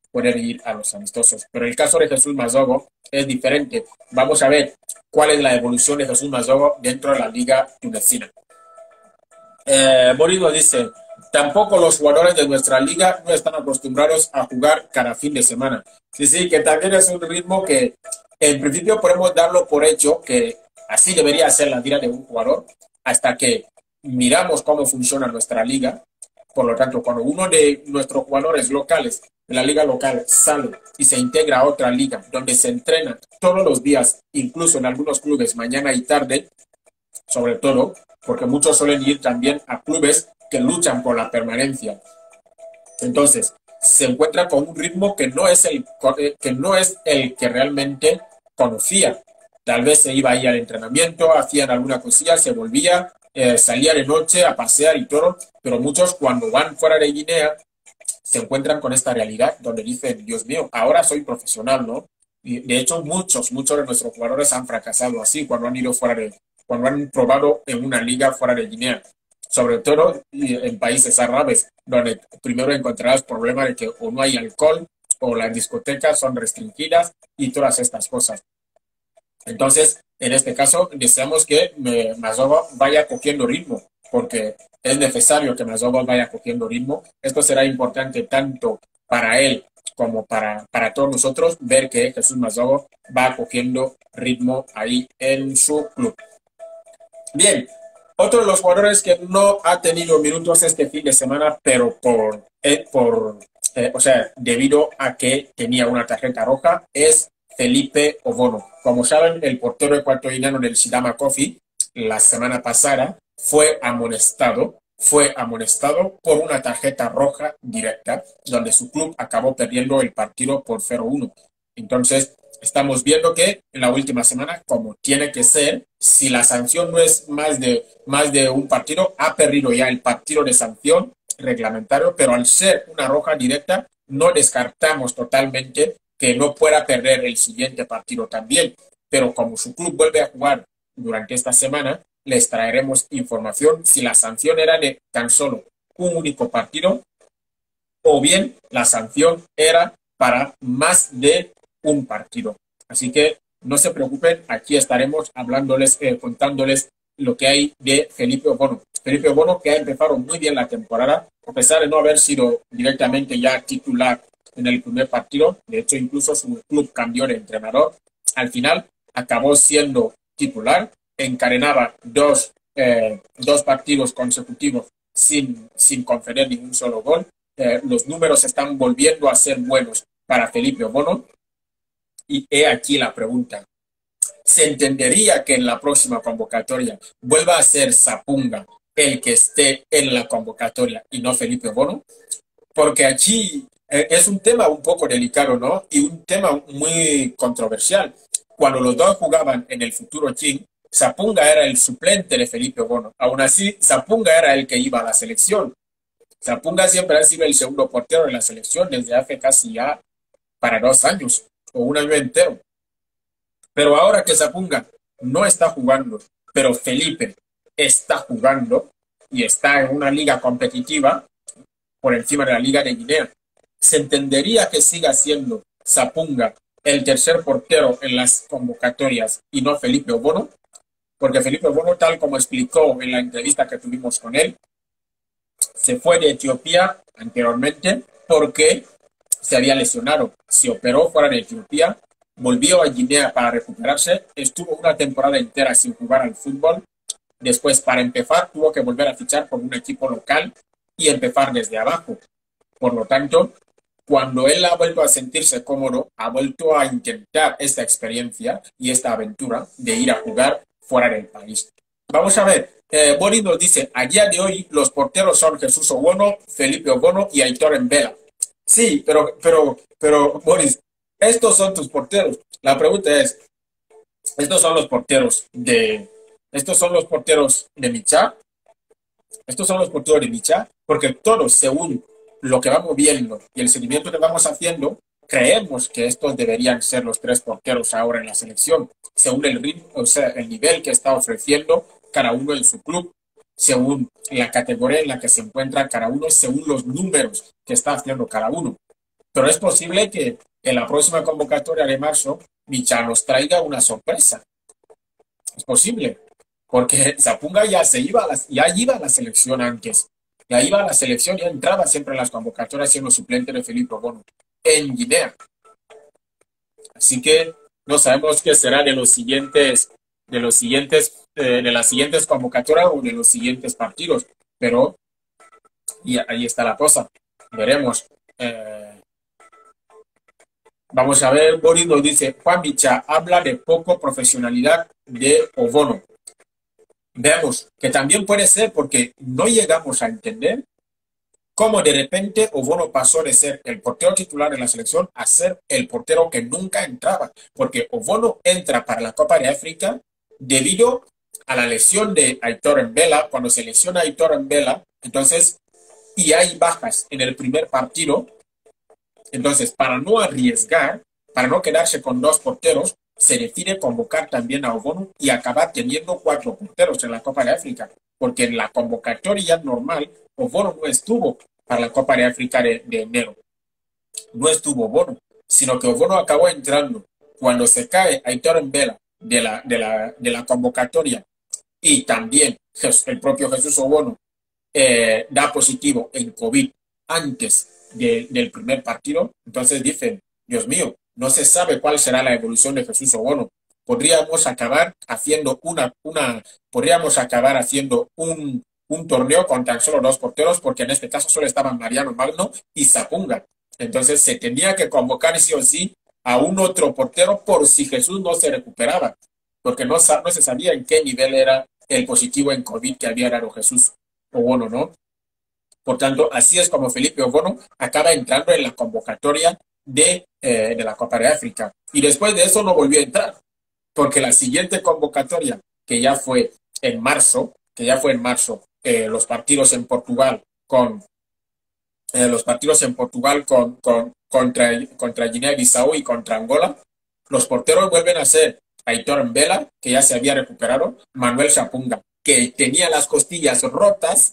poder ir a los amistosos. Pero el caso de Jesús Mazogo es diferente. Vamos a ver cuál es la evolución de Jesús Mazogo dentro de la liga tunecina. Boris nos dice, tampoco los jugadores de nuestra liga no están acostumbrados a jugar cada fin de semana. Sí, sí, que también es un ritmo que en principio podemos darlo por hecho que así debería ser la vida de un jugador hasta que miramos cómo funciona nuestra liga. Por lo tanto, cuando uno de nuestros jugadores locales de la liga local sale y se integra a otra liga donde se entrena todos los días, incluso en algunos clubes mañana y tarde, sobre todo, porque muchos suelen ir también a clubes que luchan por la permanencia. Entonces, se encuentra con un ritmo que no es el que realmente conocía. Tal vez se iba ahí al entrenamiento, hacían alguna cosilla, se volvía, salía de noche a pasear y todo, pero muchos cuando van fuera de Guinea se encuentran con esta realidad donde dicen, Dios mío, ahora soy profesional, ¿no? Y de hecho, muchos de nuestros jugadores han fracasado así cuando han ido cuando han probado en una liga fuera de Guinea, sobre todo en países árabes, donde primero encontrarás problemas de que o no hay alcohol o las discotecas son restringidas y todas estas cosas. Entonces, en este caso, deseamos que Mazogo vaya cogiendo ritmo, porque es necesario que Mazogo vaya cogiendo ritmo. Esto será importante tanto para él como para todos nosotros, ver que Jesús Mazogo va cogiendo ritmo ahí en su club. Bien, otro de los jugadores que no ha tenido minutos este fin de semana, pero o sea, debido a que tenía una tarjeta roja, es Felipe Obono. Como saben, el portero ecuatoriano del Sidama Coffee la semana pasada fue amonestado por una tarjeta roja directa, donde su club acabó perdiendo el partido por 0-1. Entonces, estamos viendo que en la última semana, como tiene que ser, si la sanción no es más de un partido, ha perdido ya el partido de sanción reglamentario, pero al ser una roja directa, no descartamos totalmente que no pueda perder el siguiente partido también. Pero como su club vuelve a jugar durante esta semana, les traeremos información si la sanción era de tan solo un único partido o bien la sanción era para más de un partido. Así que no se preocupen, aquí estaremos hablándoles, contándoles lo que hay de Felipe Obono. Felipe Obono que ha empezado muy bien la temporada, a pesar de no haber sido directamente ya titular en el primer partido. De hecho, incluso su club cambió de entrenador. Al final acabó siendo titular, encadenaba dos partidos consecutivos sin conceder ningún solo gol. Los números están volviendo a ser buenos para Felipe Obono. Y he aquí la pregunta. ¿Se entendería que en la próxima convocatoria vuelva a ser Sapunga el que esté en la convocatoria y no Felipe Obono? Porque aquí es un tema un poco delicado, ¿no? Y un tema muy controversial. Cuando los dos jugaban en el futuro Team, Sapunga era el suplente de Felipe Obono. Aún así, Sapunga era el que iba a la selección. Sapunga siempre ha sido el segundo portero de la selección desde hace casi ya para 2 años o un año entero. Pero ahora que Sapunga no está jugando, pero Felipe está jugando y está en una liga competitiva por encima de la liga de Guinea, ¿se entendería que siga siendo Sapunga el tercer portero en las convocatorias y no Felipe Obono? Porque Felipe Obono, tal como explicó en la entrevista que tuvimos con él, se fue de Etiopía anteriormente porque se había lesionado. Se operó fuera de Etiopía, volvió a Guinea para recuperarse, estuvo una temporada entera sin jugar al fútbol. Después, para empezar, tuvo que volver a fichar por un equipo local y empezar desde abajo. Por lo tanto, cuando él ha vuelto a sentirse cómodo, ha vuelto a intentar esta experiencia y esta aventura de ir a jugar fuera del país. Vamos a ver, Boris nos dice, a día de hoy los porteros son Jesús Obono, Felipe Obono y Aitor Embela. Sí, pero Boris, estos son tus porteros. La pregunta es, ¿estos son los porteros de Micha? ¿Estos son los porteros de Micha? Porque todos, según lo que vamos viendo y el seguimiento que vamos haciendo, creemos que estos deberían ser los 3 porteros ahora en la selección, según el ritmo, o sea, el nivel que está ofreciendo cada uno en su club, según la categoría en la que se encuentra cada uno, según los números que está haciendo cada uno. Pero es posible que en la próxima convocatoria de marzo Micha nos traiga una sorpresa. Es posible, porque Zapunga ya ya iba a la selección antes. Ya iba a la selección y entraba siempre en las convocatorias siendo suplente de Felipe Bono en Guinea. Así que no sabemos qué será de las siguientes convocatorias o de los siguientes partidos. Pero y ahí está la cosa. Veremos. Vamos a ver, Boris nos dice, Juan Micha habla de poco profesionalidad de Obono. Veamos que también puede ser porque no llegamos a entender cómo de repente Obono pasó de ser el portero titular de la selección a ser el portero que nunca entraba. Porque Obono entra para la Copa de África debido a la lesión de Aitor Mbella. Cuando se lesiona Aitor Mbella, entonces, y hay bajas en el primer partido, entonces, para no arriesgar, para no quedarse con dos porteros, se decide convocar también a Obono y acabar teniendo cuatro porteros en la Copa de África, porque en la convocatoria normal, Obono no estuvo para la Copa de África de enero. No estuvo Obono, sino que Obono acabó entrando cuando se cae Aitor Mbella de la convocatoria y también el propio Jesús Obono da positivo en COVID antes del primer partido, entonces dicen, Dios mío, no se sabe cuál será la evolución de Jesús Obono. Podríamos acabar haciendo podríamos acabar haciendo un torneo con tan solo dos porteros, porque en este caso solo estaban Mariano Magno y Zapunga. Entonces se tenía que convocar sí o sí a un otro portero por si Jesús no se recuperaba, porque no se sabía en qué nivel era el positivo en COVID que había dado Jesús Obono, ¿no? Por tanto, así es como Felipe Obono acaba entrando en la convocatoria de la Copa de África. Y después de eso no volvió a entrar, porque la siguiente convocatoria, que ya fue en marzo, los partidos en Portugal contra Guinea-Bissau y contra Angola, los porteros vuelven a ser Aitor Mbella, que ya se había recuperado, Manuel Zapunga, que tenía las costillas rotas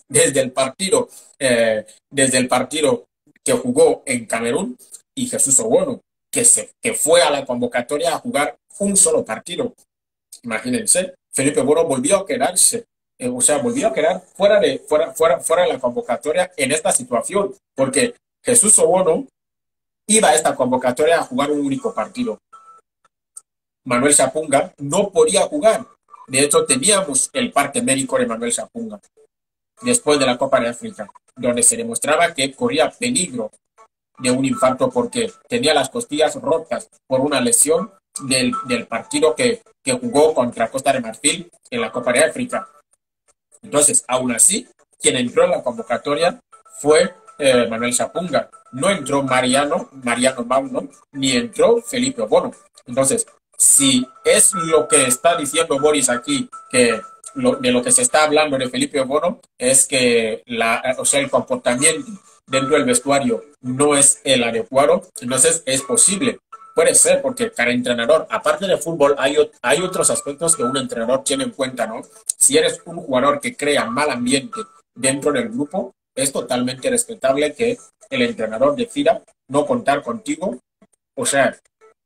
desde el partido que jugó en Camerún, y Jesús Obono, que fue a la convocatoria a jugar un solo partido. Imagínense, Felipe Obono volvió a quedarse, volvió a quedar fuera de la convocatoria en esta situación, porque Jesús Obono iba a esta convocatoria a jugar un único partido. Manuel Zapunga no podía jugar. De hecho, teníamos el parte médico de Manuel Zapunga después de la Copa de África, donde se demostraba que corría peligro de un infarto porque tenía las costillas rotas por una lesión del partido que jugó contra Costa de Marfil en la Copa de África. Entonces, aún así, quien entró en la convocatoria fue Manuel Zapunga. No entró Mariano Magno, ni entró Felipe Obono. Entonces, si es lo que está diciendo Boris aquí, que de lo que se está hablando de Felipe Obono, es que el comportamiento dentro del vestuario no es el adecuado, entonces es posible. Puede ser, porque cada entrenador, aparte de fútbol, hay otros aspectos que un entrenador tiene en cuenta, ¿no? Si eres un jugador que crea mal ambiente dentro del grupo, es totalmente respetable que el entrenador decida no contar contigo, o sea,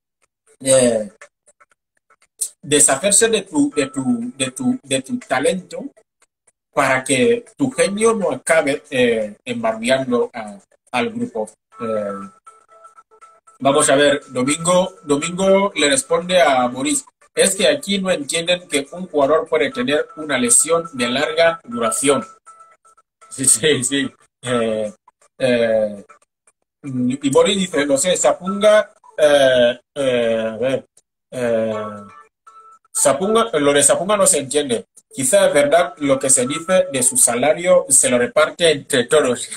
deshacerse de tu talento para que tu genio no acabe embardeando al grupo. Vamos a ver, Domingo le responde a Boris, es que aquí no entienden que un jugador puede tener una lesión de larga duración. Sí, sí, sí. Y Boris dice, no sé, Zapunga, a ver, lo de Zapunga no se entiende. Quizá es verdad lo que se dice de su salario, se lo reparte entre todos.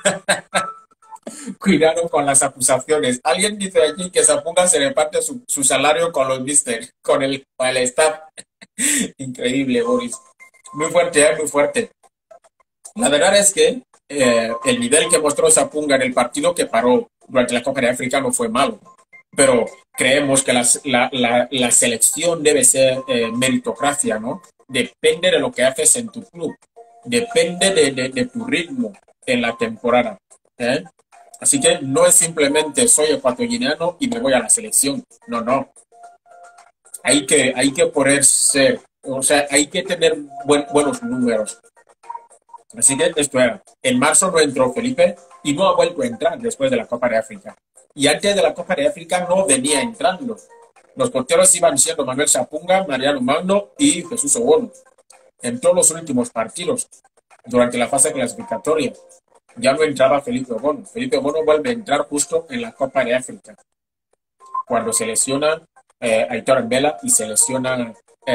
Cuidado con las acusaciones. Alguien dice aquí que Zapunga se reparte su salario con los mister, con el staff. Increíble, Boris. Muy fuerte, muy fuerte. La verdad es que el nivel que mostró Zapunga en el partido que paró durante la Copa de África no fue malo. Pero creemos que la selección debe ser meritocracia, ¿no? Depende de lo que haces en tu club. Depende de tu ritmo en la temporada. ¿Eh? Así que no es simplemente soy ecuatoriano y me voy a la selección. No, no. Hay que ponerse, o sea, hay que tener buenos números. Así que esto era. En marzo no entró Felipe y no ha vuelto a entrar después de la Copa de África. Y antes de la Copa de África no venía entrando. Los porteros iban siendo Manuel Sapunga, Mariano Magno y Jesús Obono en todos los últimos partidos durante la fase clasificatoria. Ya no entraba Felipe Obono. Felipe Obono vuelve a entrar justo en la Copa de África, cuando se lesiona Aitor en Vela y se lesiona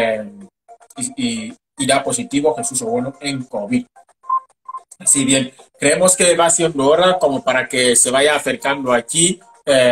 y da positivo Jesús Obono en COVID. Así bien, creemos que va siendo hora como para que se vaya acercando aquí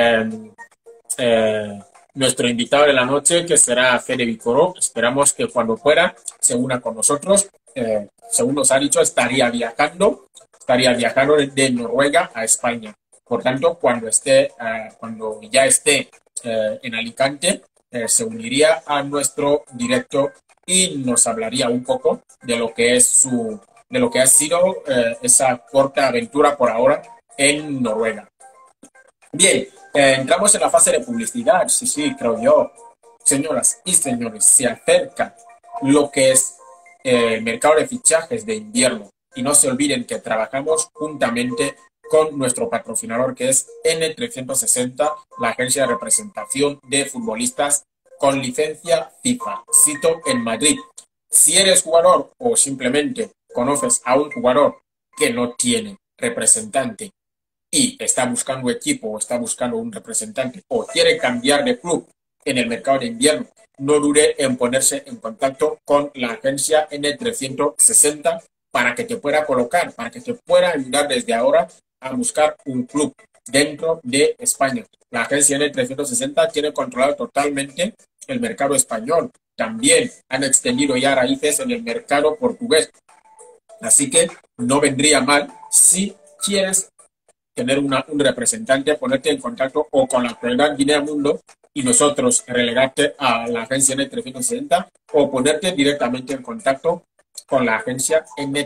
nuestro invitado de la noche, que será Fede Vicoró. Esperamos que cuando pueda se una con nosotros. Según nos ha dicho, estaría viajando de Noruega a España. Por tanto, cuando ya esté en Alicante, se uniría a nuestro directo y nos hablaría un poco de lo que es de lo que ha sido esa corta aventura por ahora en Noruega. Bien, entramos en la fase de publicidad. Sí, sí, creo yo. Señoras y señores, se acerca lo que es el mercado de fichajes de invierno. Y no se olviden que trabajamos juntamente con nuestro patrocinador, que es N360, la agencia de representación de futbolistas con licencia FIFA. Sito en Madrid. Si eres jugador o simplemente conoces a un jugador que no tiene representante y está buscando equipo o está buscando un representante o quiere cambiar de club en el mercado de invierno, no dude en ponerse en contacto con la agencia N360 para que te pueda colocar, para que te pueda ayudar desde ahora a buscar un club dentro de España. La agencia N360 tiene controlado totalmente el mercado español. También han extendido ya raíces en el mercado portugués. Así que no vendría mal si quieres tener un representante, ponerte en contacto o con la actualidad Guinea Mundo y nosotros relegarte a la agencia N360 o ponerte directamente en contacto con la agencia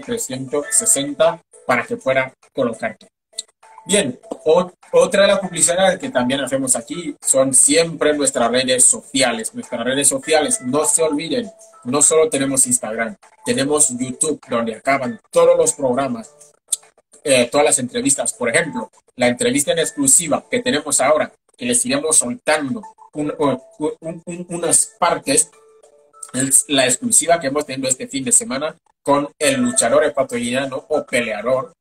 N360 para que pueda colocarte. Bien, otra de las publicidades que también hacemos aquí son siempre nuestras redes sociales. Nuestras redes sociales, no se olviden, no solo tenemos Instagram, tenemos YouTube, donde acaban todos los programas, todas las entrevistas. Por ejemplo, la entrevista en exclusiva que tenemos ahora, que les iremos soltando unas partes, es la exclusiva que hemos tenido este fin de semana con el luchador ecuatoriano o peleador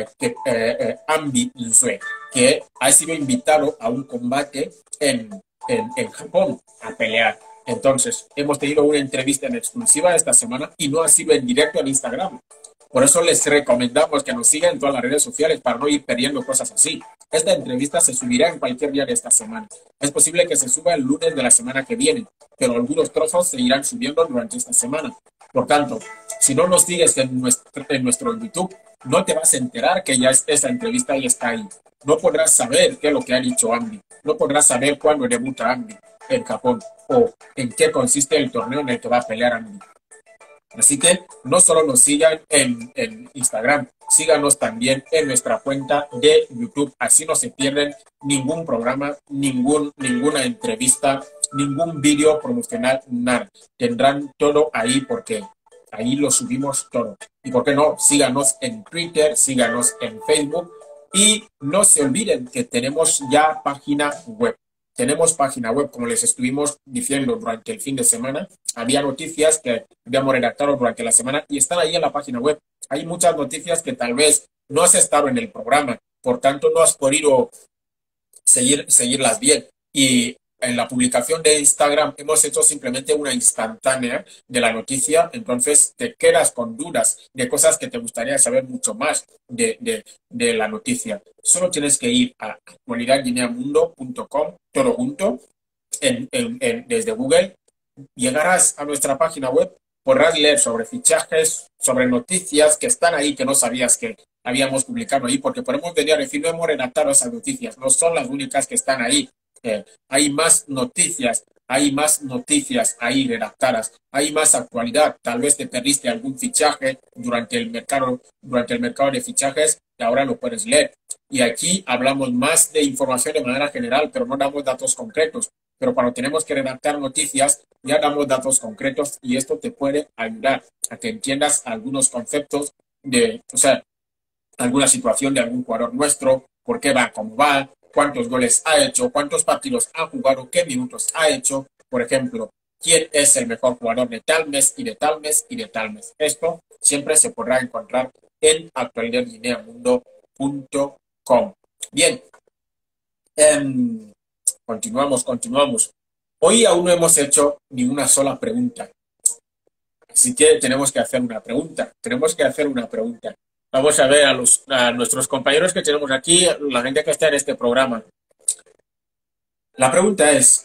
Ambi Nzue, que ha sido invitado a un combate en Japón a pelear. Entonces, hemos tenido una entrevista en exclusiva esta semana y no ha sido en directo en Instagram. Por eso les recomendamos que nos sigan en todas las redes sociales para no ir perdiendo cosas así. Esta entrevista se subirá en cualquier día de esta semana. Es posible que se suba el lunes de la semana que viene, pero algunos trozos se irán subiendo durante esta semana. Por tanto, si no nos sigues en nuestro YouTube, no te vas a enterar que ya esa entrevista ya está ahí. No podrás saber qué es lo que ha dicho Andy. No podrás saber cuándo debuta Andy en Japón o en qué consiste el torneo en el que va a pelear Andy. Así que no solo nos sigan en Instagram, síganos también en nuestra cuenta de YouTube. Así no se pierden ningún programa, ninguna entrevista, ningún vídeo promocional, nada. Tendrán todo ahí porque ahí lo subimos todo. Y por qué no, síganos en Twitter, síganos en Facebook y no se olviden que tenemos ya página web. Tenemos página web, como les estuvimos diciendo durante el fin de semana. Había noticias que habíamos redactado durante la semana y están ahí en la página web. Hay muchas noticias que tal vez no has estado en el programa, por tanto no has podido seguirlas bien. Y en la publicación de Instagram hemos hecho simplemente una instantánea de la noticia, entonces te quedas con dudas de cosas que te gustaría saber mucho más de la noticia. Solo tienes que ir a actualidadguineamundo.com, todo junto, desde Google, llegarás a nuestra página web, podrás leer sobre fichajes, sobre noticias que están ahí que no sabías que habíamos publicado ahí, porque podemos venir a decir, no hemos redactado esas noticias, no son las únicas que están ahí. Hay más noticias ahí redactadas, hay más actualidad. Tal vez te perdiste algún fichaje durante el mercado de fichajes y ahora lo puedes leer. y aquí hablamos más de información de manera general, pero no damos datos concretos. Pero cuando tenemos que redactar noticias, ya damos datos concretos y esto te puede ayudar a que entiendas algunos conceptos de, o sea, alguna situación de algún jugador nuestro, por qué va, cómo va, cuántos goles ha hecho, cuántos partidos ha jugado, qué minutos ha hecho, por ejemplo, quién es el mejor jugador de tal mes y de tal mes y de tal mes. Esto siempre se podrá encontrar en actualidadguineamundo.com. Bien, continuamos. Hoy aún no hemos hecho ni una sola pregunta. Así que tenemos que hacer una pregunta. Vamos a ver a nuestros compañeros que tenemos aquí, la gente que está en este programa. La pregunta es,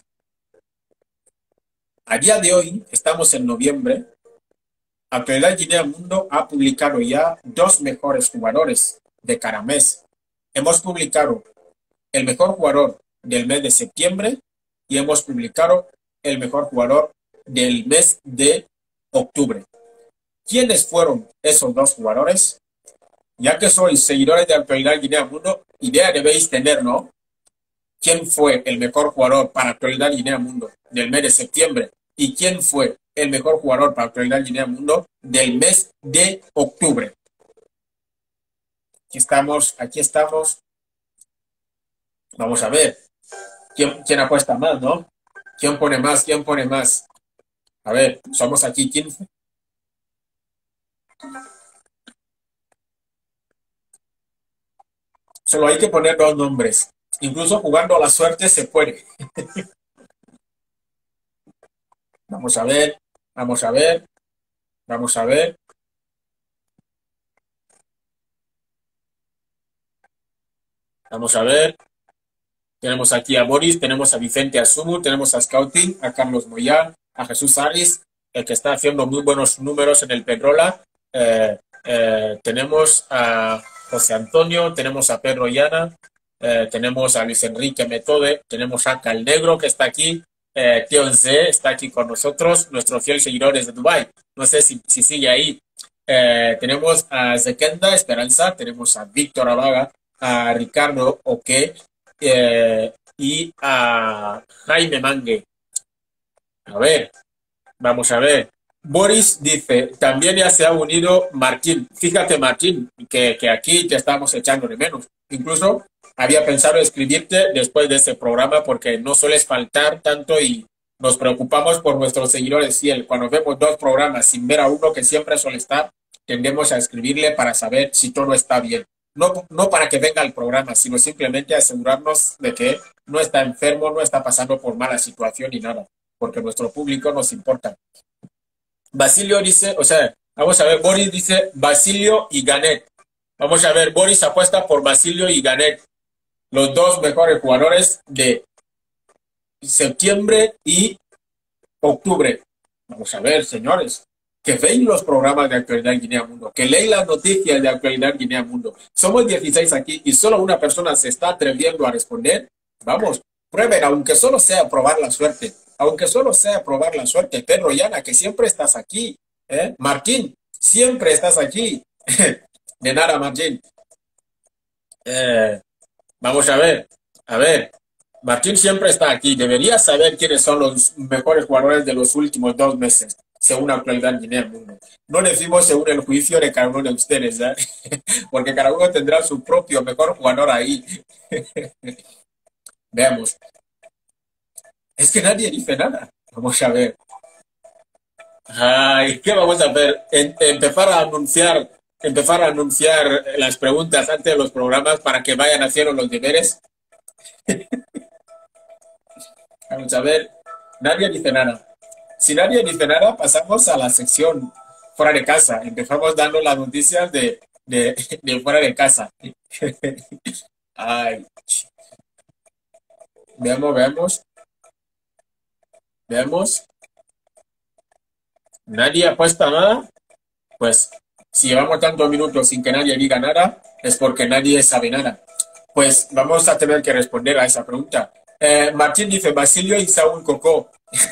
a día de hoy, estamos en noviembre, Actualidad Guinea Mundo ha publicado ya 2 mejores jugadores de cada mes. Hemos publicado el mejor jugador del mes de septiembre y hemos publicado el mejor jugador del mes de octubre. ¿Quiénes fueron esos 2 jugadores? Ya que sois seguidores de Actualidad Guinea Mundo, idea debéis tener, ¿no? ¿Quién fue el mejor jugador para Actualidad Guinea Mundo del mes de septiembre? ¿Y quién fue el mejor jugador para Actualidad Guinea Mundo del mes de octubre? Aquí estamos. Vamos a ver. ¿Quién apuesta más, no? ¿Quién pone más? A ver, somos aquí 15. Solo hay que poner 2 nombres. Incluso jugando a la suerte se puede. Vamos a ver, vamos a ver, vamos a ver. Vamos a ver. Tenemos aquí a Boris, tenemos a Vicente Asumu, tenemos a Scouting, a Carlos Moyá, a Jesús Aris, el que está haciendo muy buenos números en el Pedrola. Tenemos a José Antonio, tenemos a Pedro Llana, tenemos a Luis Enrique Metode, tenemos a Cal Negro que está aquí, Teo Z está aquí con nosotros, nuestro fiel seguidor desde Dubái. No sé si sigue ahí. Tenemos a Zekenda Esperanza, tenemos a Víctor Avaga, a Ricardo Oque y a Jaime Mangue. A ver, vamos a ver. Boris dice, también ya se ha unido Martín. Fíjate, Martín, que aquí te estamos echando de menos. Incluso había pensado escribirte después de ese programa porque no sueles faltar tanto y nos preocupamos por nuestros seguidores fiel. Cuando vemos 2 programas sin ver a uno que siempre suele estar, tendemos a escribirle para saber si todo está bien. No para que venga al programa, sino simplemente asegurarnos de que no está enfermo, no está pasando por mala situación ni nada, porque nuestro público nos importa. Basilio dice, o sea, vamos a ver, Boris dice Basilio y Ganet. Vamos a ver, Boris apuesta por Basilio y Ganet, los 2 mejores jugadores de septiembre y octubre. Vamos a ver, señores, que veis los programas de Actualidad Guinea Mundo, que leéis las noticias de Actualidad Guinea Mundo. Somos 16 aquí y solo una persona se está atreviendo a responder. Vamos, prueben, aunque solo sea probar la suerte. Aunque solo sea probar la suerte. Pedro Llana, que siempre estás aquí. Martín, siempre estás aquí. De nada, Martín. Vamos a ver. A ver. Martín siempre está aquí. Deberías saber quiénes son los mejores jugadores de los últimos 2 meses, según Actualidad Guinea Mundo. No decimos según el juicio de cada uno de ustedes, ¿eh? Porque cada uno tendrá su propio mejor jugador ahí. Veamos. Es que nadie dice nada. Vamos a ver. Ay, ¿qué vamos a hacer? Empezar a anunciar las preguntas antes de los programas para que vayan haciendo los deberes. Vamos a ver. Nadie dice nada. Si nadie dice nada, pasamos a la sección fuera de casa. Empezamos dando las noticias de fuera de casa. Ay. Veamos. Nadie apuesta nada. Pues si llevamos tantos minutos sin que nadie diga nada, es porque nadie sabe nada. Pues vamos a tener que responder a esa pregunta. Martín dice Basilio y Saúl Coco.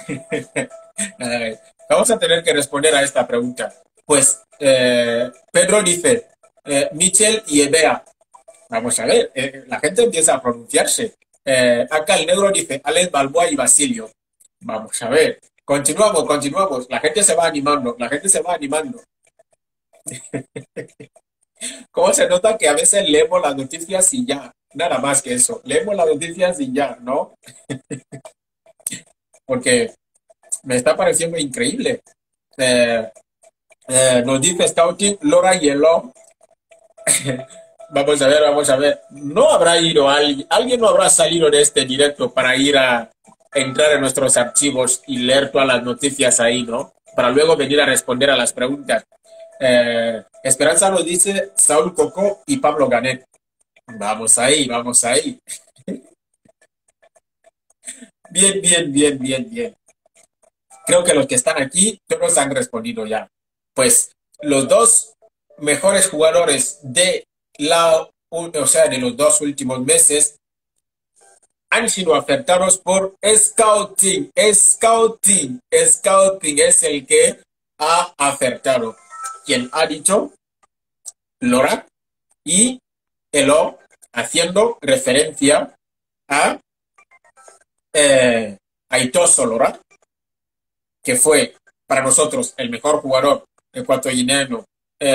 Vamos a tener que responder a esta pregunta. Pues Pedro dice Michel y Ebea. Vamos a ver, la gente empieza a pronunciarse. Acá el negro dice Alex Balboa y Basilio. Vamos a ver. Continuamos, continuamos. La gente se va animando, la gente se va animando. ¿Cómo se nota que a veces leemos las noticias y ya? Nada más que eso. Leemos las noticias y ya, ¿no? Porque me está pareciendo increíble. Eh, nos dice Scouting, Laura Yellow. Vamos a ver, vamos a ver. No habrá ido alguien, alguien no habrá salido de este directo para ir a entrar en nuestros archivos y leer todas las noticias ahí, ¿no? Para luego venir a responder a las preguntas. Esperanza nos dice Saúl Coco y Pablo Ganet. Vamos ahí, vamos ahí. Bien, bien, bien, bien, bien. Creo que los que están aquí, todos han respondido ya. Pues los dos mejores jugadores de o sea, de los 2 últimos meses han sido afectados por Scouting. Scouting, Scouting es el que ha acertado. Quien ha dicho Lora y Elo, haciendo referencia a Aitor Solora, que fue para nosotros el mejor jugador ecuatoriano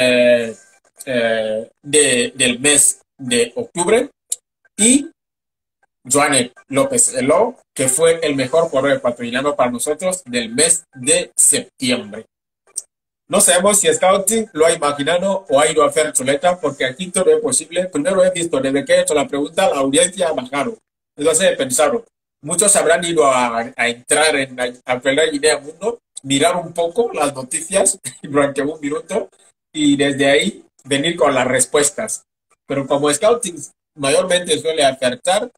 del mes de octubre, y Joanet López Elo, que fue el mejor jugador ecuatoriano para nosotros del mes de septiembre. No sabemos si Scouting lo ha imaginado o ha ido a hacer chuleta, porque aquí todo es posible. Primero he visto, desde que he hecho la pregunta, la audiencia ha bajado. Entonces he pensado, muchos habrán ido a entrar a Pelea Guinea Mundo, mirar un poco las noticias durante un minuto y desde ahí venir con las respuestas. Pero como Scouting mayormente suele acertar,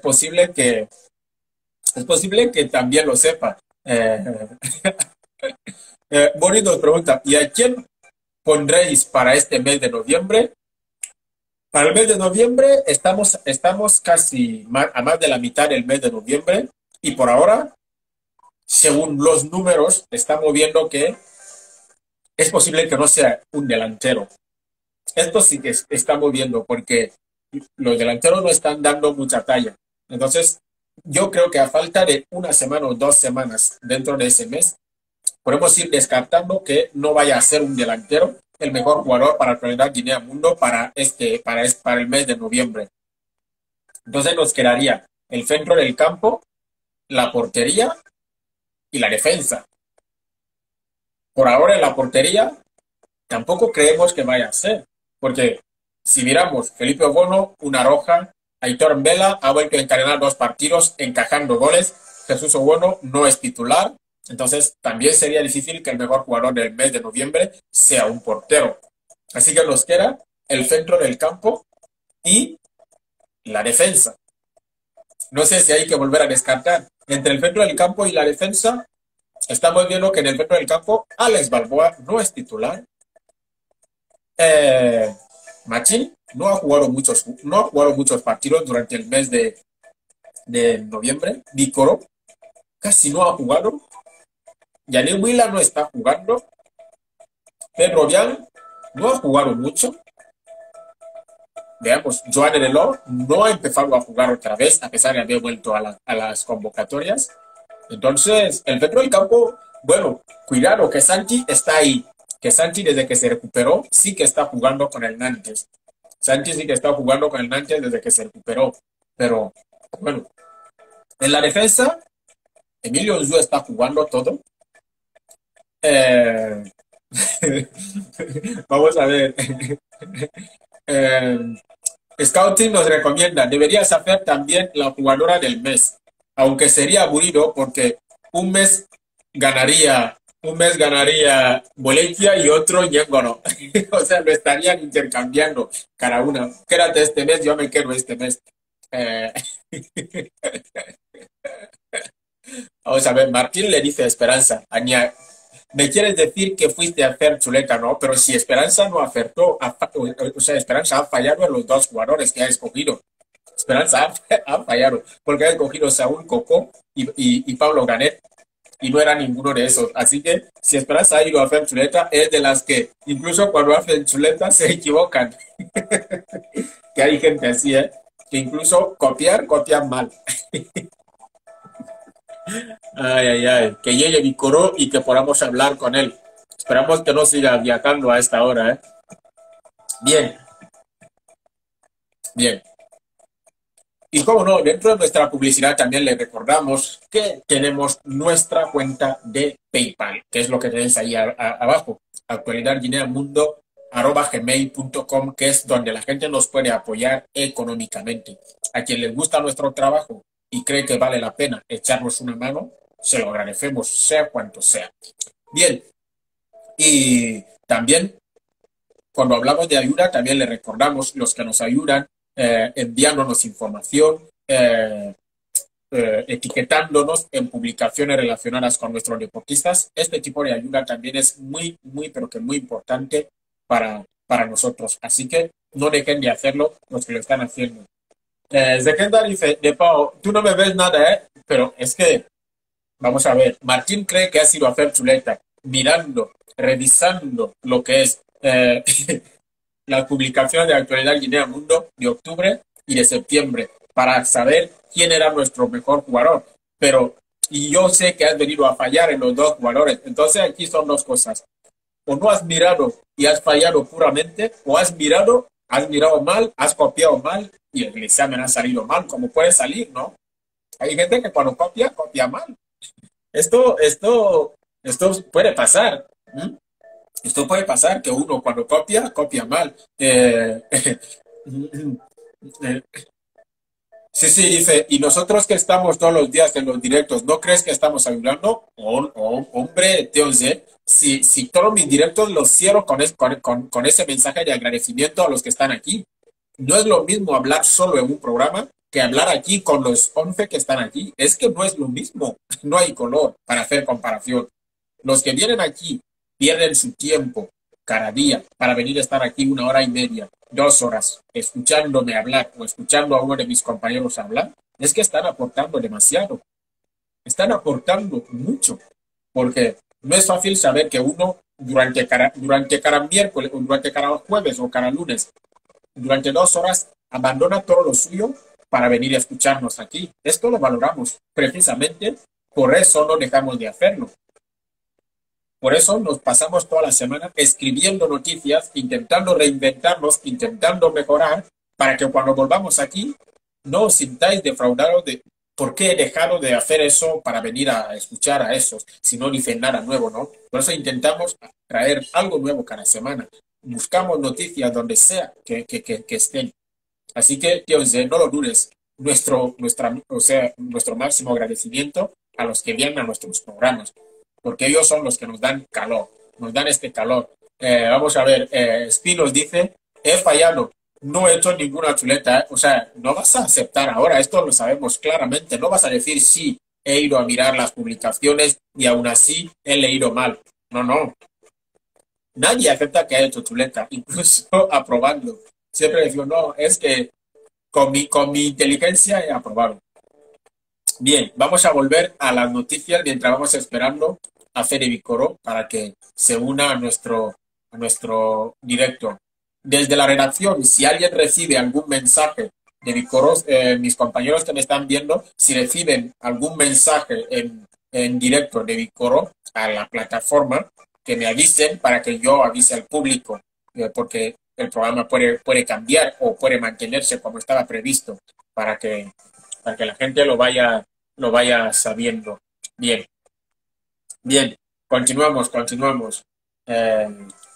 es posible que también lo sepa. Boris nos pregunta, ¿y a quién pondréis para este mes de noviembre? Para el mes de noviembre estamos casi a más de la mitad del mes de noviembre y por ahora, según los números, estamos viendo que es posible que no sea un delantero. Esto sí que estamos viendo porque los delanteros no están dando mucha talla. Entonces, yo creo que a falta de una semana o 2 semanas dentro de ese mes, podemos ir descartando que no vaya a ser un delantero el mejor jugador para Trinidad Guinea Mundo para el mes de noviembre. Entonces nos quedaría el centro del campo, la portería y la defensa. Por ahora en la portería tampoco creemos que vaya a ser, porque si miramos Felipe Obono, una roja, Aitor Mbela ha vuelto a encadenar 2 partidos encajando goles, Jesús Obono no es titular, entonces también sería difícil que el mejor jugador del mes de noviembre sea un portero. Así que nos queda el centro del campo y la defensa. No sé si hay que volver a descartar. Entre el centro del campo y la defensa, estamos viendo que en el centro del campo Alex Balboa no es titular. Machín no ha jugado muchos partidos durante el mes de noviembre. Vicoro casi no ha jugado. Yannick Willa no está jugando. Pedro Vial no ha jugado mucho. Veamos, Joan Reloj no ha empezado a jugar otra vez, a pesar de haber vuelto a las convocatorias. Entonces, el centro del campo, bueno, cuidado, que Santi está ahí. Que Santi, desde que se recuperó, sí que está jugando con el Nantes. Santi sí que está jugando con el Nantes desde que se recuperó. Pero, bueno, en la defensa, Emilio Unzu está jugando todo. Vamos a ver. Scouting nos recomienda, deberías hacer también la jugadora del mes, aunque sería aburrido porque un mes ganaría Boletia y otro Ñengono. O sea, lo estarían intercambiando cada una. Quédate este mes, yo me quedo este mes. Eh, Vamos a ver, Martín le dice a Esperanza, Aña, me quieres decir que fuiste a hacer chuleta, ¿no? Pero si Esperanza no acertó, o sea, Esperanza ha fallado en los 2 jugadores que ha escogido. Esperanza ha fallado, porque ha escogido Saúl Coco y Pablo Ganet. y no era ninguno de esos. Así que si Esperanza Aguirre hace chuleta, es de las que incluso cuando hacen chuleta se equivocan. Que hay gente así, ¿eh? Que incluso copian mal. Ay, ay, ay. Que llegue mi coro y que podamos hablar con él. Esperamos que no siga viajando a esta hora, ¿eh? Bien, bien. Y como no, dentro de nuestra publicidad también le recordamos que tenemos nuestra cuenta de PayPal, que es lo que tenéis ahí abajo, actualidadguineamundo@gmail.com, que es donde la gente nos puede apoyar económicamente. A quien les gusta nuestro trabajo y cree que vale la pena echarnos una mano, se lo agradecemos, sea cuanto sea. Bien, y también cuando hablamos de ayuda, también le recordamos los que nos ayudan enviándonos información, etiquetándonos en publicaciones relacionadas con nuestros deportistas. Este tipo de ayuda también es muy, muy, pero que muy importante para nosotros. Así que no dejen de hacerlo los que lo están haciendo. Zekenda dice, de Pau, tú no me ves nada, ¿eh? Pero es que, vamos a ver, Martín cree que ha sido a hacer chuleta, mirando, revisando lo que es las publicaciones de Actualidad Guinea Mundo de octubre y de septiembre para saber quién era nuestro mejor jugador. Pero, y yo sé que has venido a fallar en los dos jugadores. Entonces aquí son dos cosas. O no has mirado y has fallado puramente, o has mirado mal, has copiado mal y el examen ha salido mal, como puede salir, ¿no? Hay gente que cuando copia mal. Esto puede pasar. ¿Mm? Esto puede pasar que uno cuando copia mal. Eh, sí, sí, dice, y nosotros que estamos todos los días en los directos, ¿no crees que estamos ayudando? Hombre, Dios, si todos mis directos los cierro con ese mensaje de agradecimiento a los que están aquí. No es lo mismo hablar solo en un programa que hablar aquí con los 11 que están aquí. Es que no es lo mismo, no hay color para hacer comparación. Los que vienen aquí pierden su tiempo cada día para venir a estar aquí 1 hora y media, 2 horas, escuchándome hablar o escuchando a uno de mis compañeros hablar. Es que están aportando demasiado, están aportando mucho, porque no es fácil saber que uno durante cada miércoles o durante cada jueves o cada lunes, durante 2 horas, abandona todo lo suyo para venir a escucharnos aquí. Esto lo valoramos precisamente, por eso no dejamos de hacerlo. Por eso nos pasamos toda la semana escribiendo noticias, intentando reinventarnos, intentando mejorar, para que cuando volvamos aquí no os sintáis defraudados de por qué he dejado de hacer eso para venir a escuchar a esos, si no dicen nada nuevo, ¿no? Por eso intentamos traer algo nuevo cada semana. Buscamos noticias donde sea que estén. Así que, Dios, no lo dudes. Nuestro máximo agradecimiento a los que vienen a nuestros programas, porque ellos son los que nos dan calor, nos dan este calor. Vamos a ver, Spinos dice, he fallado, no he hecho ninguna chuleta, ¿eh? O sea, no vas a aceptar ahora, esto lo sabemos claramente, no vas a decir sí, he ido a mirar las publicaciones y aún así he leído mal. No, no, nadie acepta que ha hecho chuleta, incluso aprobando. Siempre digo, no, es que con mi inteligencia he aprobado. Bien, vamos a volver a las noticias mientras vamos esperando a Fede Vicoro para que se una a nuestro directo. Desde la redacción, si alguien recibe algún mensaje de Vicoro, mis compañeros que me están viendo, si reciben algún mensaje en directo de Vicoro a la plataforma, que me avisen para que yo avise al público, porque el programa puede cambiar o puede mantenerse como estaba previsto para que la gente lo vaya sabiendo. Bien, bien, continuamos. Eh,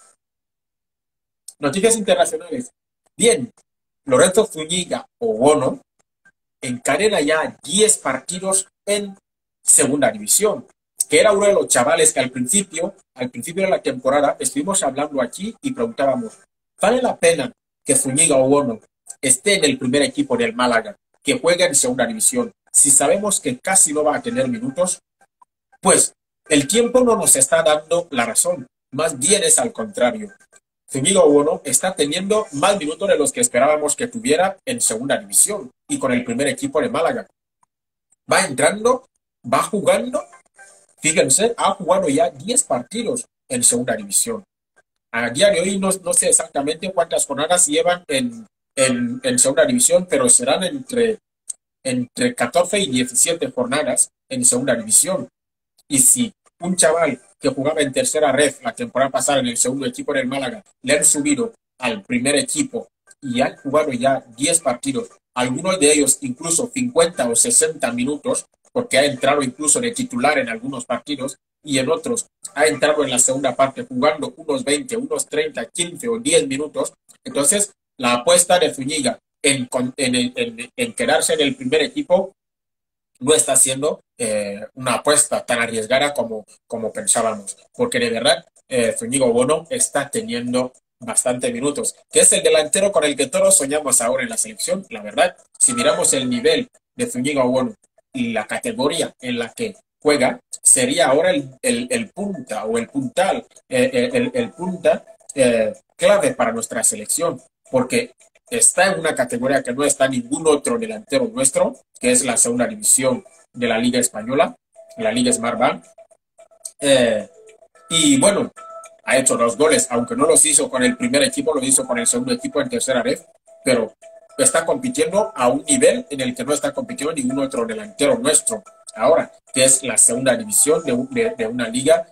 Noticias internacionales. Bien, Lorenzo Zúñiga o Bono encadena ya 10 partidos en segunda división, que era uno de los chavales que al principio de la temporada, estuvimos hablando aquí y preguntábamos, ¿vale la pena que Zúñiga o Bono esté en el primer equipo del Málaga, que juega en segunda división, si sabemos que casi no va a tener minutos? Pues el tiempo no nos está dando la razón, más bien es al contrario. Zúñiga Bono está teniendo más minutos de los que esperábamos que tuviera en segunda división y con el primer equipo de Málaga. Va entrando, va jugando Fíjense, ha jugado ya 10 partidos en segunda división. A día de hoy no sé exactamente cuántas jornadas llevan en segunda división, pero serán entre 14 y 17 jornadas en segunda división. Y si un chaval que jugaba en tercera red la temporada pasada en el segundo equipo del Málaga le han subido al primer equipo y han jugado ya 10 partidos, algunos de ellos incluso 50 o 60 minutos, porque ha entrado incluso de titular en algunos partidos y en otros ha entrado en la segunda parte jugando unos 20, unos 30, 15 o 10 minutos. Entonces, la apuesta de Zúñiga en quedarse en el primer equipo no está siendo una apuesta tan arriesgada como pensábamos, porque de verdad Zúñiga Bono está teniendo bastante minutos, que es el delantero con el que todos soñamos ahora en la selección. La verdad, si miramos el nivel de Zúñiga Bono y la categoría en la que juega, sería ahora el punta o el puntal, el punta clave para nuestra selección, porque está en una categoría que no está ningún otro delantero nuestro, que es la segunda división de la Liga Española, la Liga Smartbank. Eh, y bueno, ha hecho 2 goles, aunque no los hizo con el primer equipo, lo hizo con el segundo equipo en tercera red, pero está compitiendo a un nivel en el que no está compitiendo ningún otro delantero nuestro ahora, que es la segunda división de una liga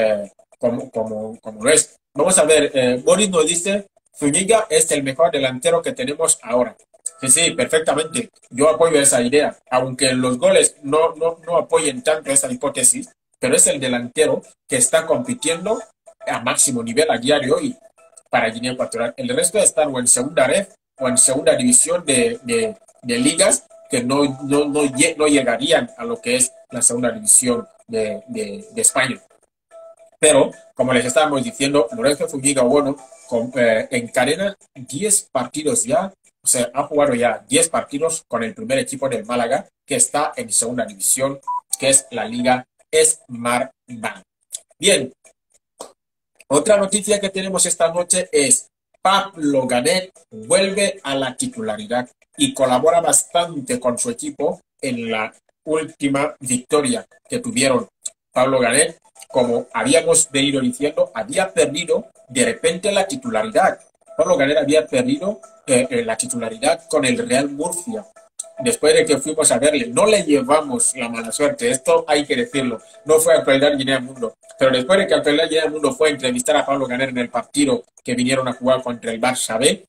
como lo es. Vamos a ver, Boris nos dice, Zúñiga es el mejor delantero que tenemos ahora. Sí, sí, perfectamente. Yo apoyo esa idea, aunque los goles no apoyen tanto esa hipótesis, pero es el delantero que está compitiendo a máximo nivel a día de hoy para Guinea Ecuatorial. El resto están o en segunda red o en segunda división de ligas que no llegarían a lo que es la segunda división de España. Pero, como les estábamos diciendo, Lorenzo Zúñiga Bueno encadena 10 partidos ya, o sea, ha jugado ya 10 partidos con el primer equipo del Málaga, que está en segunda división, que es la Liga Smartbank. Bien, otra noticia que tenemos esta noche es Pablo Ganet vuelve a la titularidad y colabora bastante con su equipo en la última victoria que tuvieron. Pablo Ganet, como habíamos venido diciendo, había perdido de repente la titularidad. Pablo Ganet había perdido la titularidad con el Real Murcia. Después de que fuimos a verle, no le llevamos la mala suerte, esto hay que decirlo, no fue a Actualidad Guinea Mundo, pero después de que Actualidad Guinea Mundo fue a entrevistar a Pablo Ganet en el partido que vinieron a jugar contra el Barça B,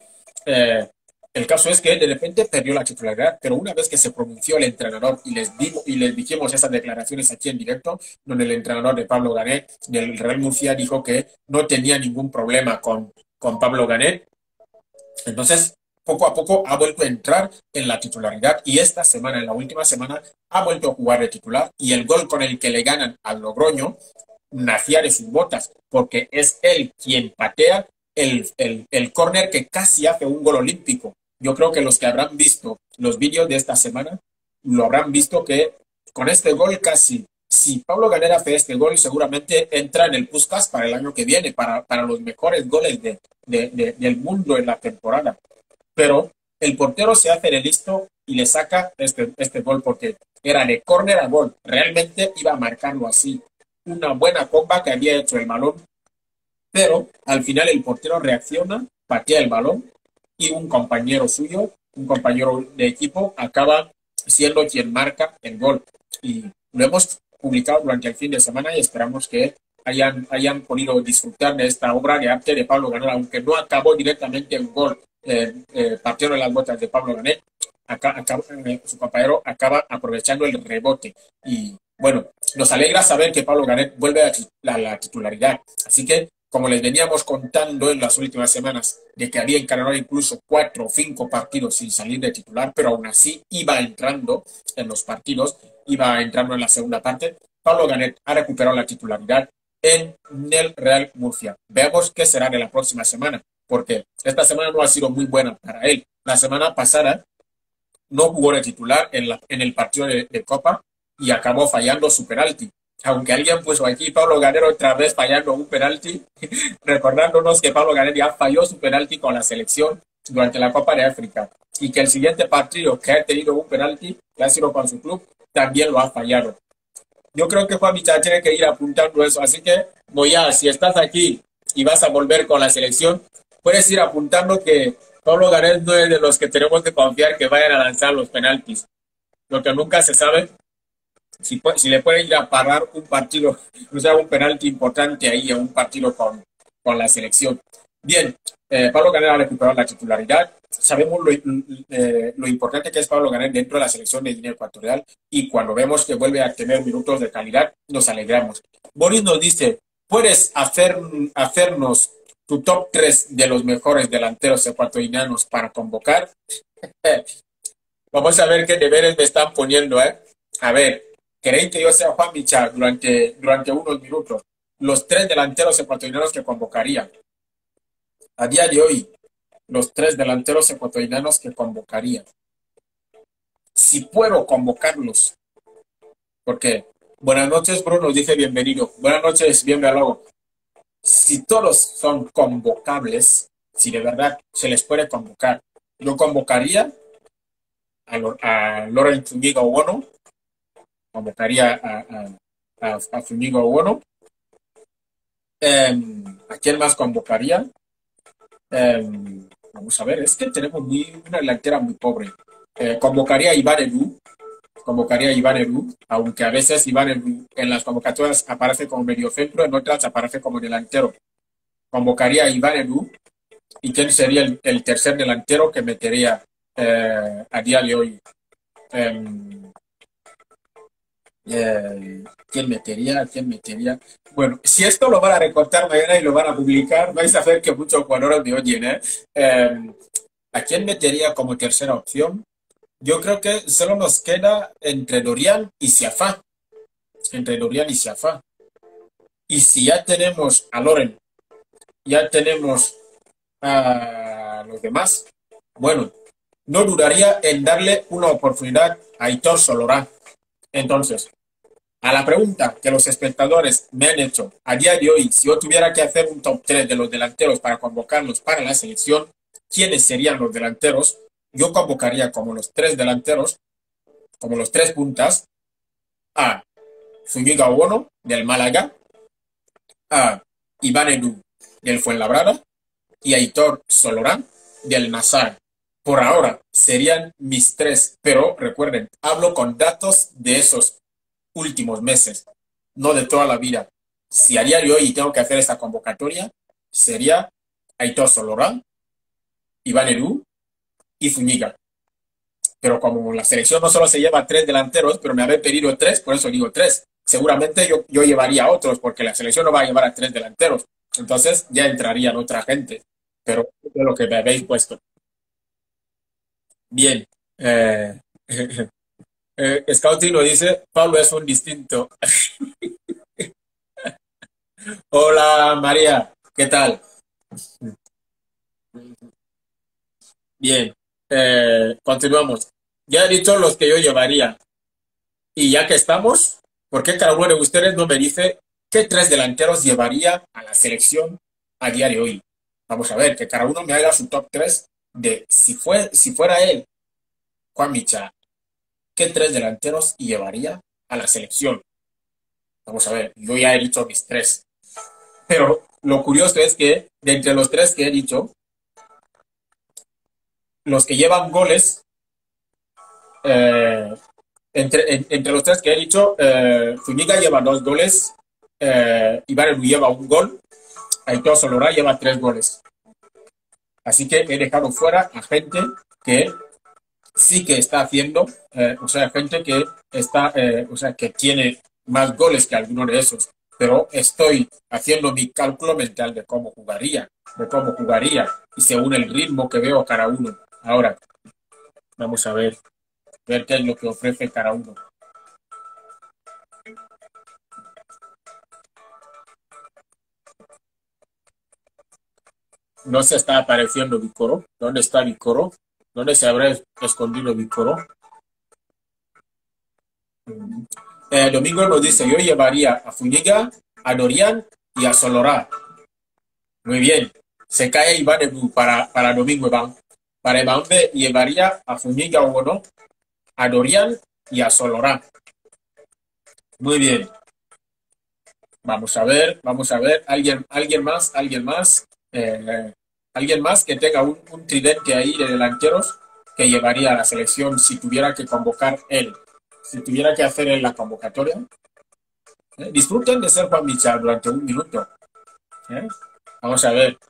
el caso es que de repente perdió la titularidad, pero una vez que se pronunció el entrenador y les dijimos esas declaraciones aquí en directo, donde el entrenador de Pablo Ganet del Real Murcia dijo que no tenía ningún problema con Pablo Ganet, entonces poco a poco ha vuelto a entrar en la titularidad y esta semana, en la última semana, ha vuelto a jugar de titular y el gol con el que le ganan al Logroño nacía de sus botas, porque es él quien patea el córner que casi hace un gol olímpico. Yo creo que los que habrán visto los vídeos de esta semana lo habrán visto que con este gol casi, si Pablo Ganera hace este gol, seguramente entra en el Puskás para el año que viene, para los mejores goles del mundo en la temporada. Pero el portero se hace de listo y le saca este gol porque era de córner a gol. Realmente iba a marcarlo así. Una buena comba que había hecho el balón, pero al final el portero reacciona, patea el balón y un compañero suyo, un compañero de equipo, acaba siendo quien marca el gol. Y lo hemos publicado durante el fin de semana y esperamos que hayan podido disfrutar de esta obra de arte de Pablo Ganet, aunque no acabó directamente el gol partiendo las botas de Pablo Ganet, su compañero acaba aprovechando el rebote. Y bueno, nos alegra saber que Pablo Ganet vuelve a la titularidad. Así que, como les veníamos contando en las últimas semanas, de que había encargado incluso 4 o 5 partidos sin salir de titular, pero aún así iba entrando en los partidos, iba entrando en la segunda parte, Pablo Ganet ha recuperado la titularidad en el Real Murcia. Veamos qué será de la próxima semana, porque esta semana no ha sido muy buena para él. La semana pasada no jugó de titular en el partido de Copa y acabó fallando su penalti. Aunque alguien puso aquí Pablo Ganero otra vez fallando un penalti, recordándonos que Pablo Ganero ya falló su penalti con la selección durante la Copa de África y que el siguiente partido que ha tenido un penalti, que ha sido con su club, también lo ha fallado. Yo creo que Juan Micha tiene que ir apuntando eso. Así que, Moya, si estás aquí y vas a volver con la selección, puedes ir apuntando que Pablo Gareth no es de los que tenemos que confiar que vayan a lanzar los penaltis. Lo que nunca se sabe si le pueden ir a parar un partido, o sea, un penalti importante ahí en un partido con la selección. Bien, Pablo Gareth ha recuperado la titularidad. Sabemos lo importante que es Pablo Gareth dentro de la selección de Guinea Ecuatorial y cuando vemos que vuelve a tener minutos de calidad, nos alegramos. Boris nos dice, ¿puedes hacernos tu top 3 de los mejores delanteros ecuatorianos para convocar? Vamos a ver qué deberes me están poniendo, ¿eh? A ver, ¿queréis que yo sea Juan Micha durante unos minutos? Los 3 delanteros ecuatorianos que convocaría. A día de hoy, los 3 delanteros ecuatorianos que convocaría. Si puedo convocarlos, porque buenas noches, Bruno, dice bienvenido. Buenas noches, bienvenido. Si todos son convocables, si de verdad se les puede convocar, yo convocaría a Loren Zúñiga Owono, convocaría a Zúñiga Owono. ¿A quién más convocaría? Vamos a ver, es que tenemos una delantera muy pobre. Convocaría a Iván Edu, aunque a veces Iván Edu en las convocatorias aparece como mediocentro, en otras aparece como delantero. Convocaría a Iván Edu, ¿y quién sería el tercer delantero que metería a día de hoy? ¿Quién metería? ¿Quién metería? Bueno, si esto lo van a recortar mañana y lo van a publicar, vais a ver que muchos jugadores me oyen, ¿eh? ¿A quién metería como tercera opción? Yo creo que solo nos queda entre Dorian y Siafá. Entre Dorian y Siafá. Y si ya tenemos a Loren, ya tenemos a los demás, bueno, no dudaría en darle una oportunidad a Aitor Solorá. Entonces, a la pregunta que los espectadores me han hecho a día de hoy, si yo tuviera que hacer un top 3 de los delanteros para convocarlos para la selección, ¿quiénes serían los delanteros? Yo convocaría como los 3 delanteros, como los 3 puntas, a Zúñiga Owono del Málaga, a Iván Edu del Fuenlabrada y a Aitor Solorán del Nassar. Por ahora serían mis 3, pero recuerden, hablo con datos de esos últimos meses, no de toda la vida. Si a día de hoy tengo que hacer esta convocatoria, sería Aitor Solorán, Iván Edu y Zúñiga. Pero como la selección no solo se lleva 3 delanteros, pero me habéis pedido 3, por eso digo 3. Seguramente yo llevaría a otros, porque la selección no va a llevar a 3 delanteros. Entonces ya entrarían otra gente. Pero es lo que me habéis puesto. Bien. Scouting lo dice, Pablo es un distinto. Hola María, ¿qué tal? Bien. Continuamos. Ya he dicho los que yo llevaría. Y ya que estamos, ¿por qué cada uno de ustedes no me dice qué 3 delanteros llevaría a la selección a día de hoy? Vamos a ver, que cada uno me haga su top 3 de si fuera él, Juan Micha, ¿qué 3 delanteros llevaría a la selección? Vamos a ver, yo ya he dicho mis 3. Pero lo curioso es que de entre los 3 que he dicho, los que llevan goles, eh, entre los 3 que he dicho, Zúñiga lleva 2 goles, Iván Edu lleva 1 gol, Aitor Solorá lleva 3 goles. Así que he dejado fuera a gente que sí que está haciendo, o sea, gente que está, o sea, que tiene más goles que alguno de esos. Pero estoy haciendo mi cálculo mental de cómo jugaría, y según el ritmo que veo cada uno. Ahora, vamos a ver qué es lo que ofrece cada uno. No se está apareciendo Vicoro. ¿Dónde está Vicoro? ¿Dónde se habrá escondido Vicoro? Domingo nos dice, yo llevaría a Zúñiga, a Dorian y a Solorá. Muy bien. Se cae Iván Edu para Domingo Iván. Para Iván llevaría a Zúñiga Owono, a Dorian y a Solorá. Muy bien. Vamos a ver. Alguien más, eh, alguien más que tenga un tridente ahí de delanteros que llevaría a la selección si tuviera que convocar él, si tuviera que hacer él la convocatoria. Disfruten de ser Juan Michal durante un minuto. ¿Eh? Vamos a ver,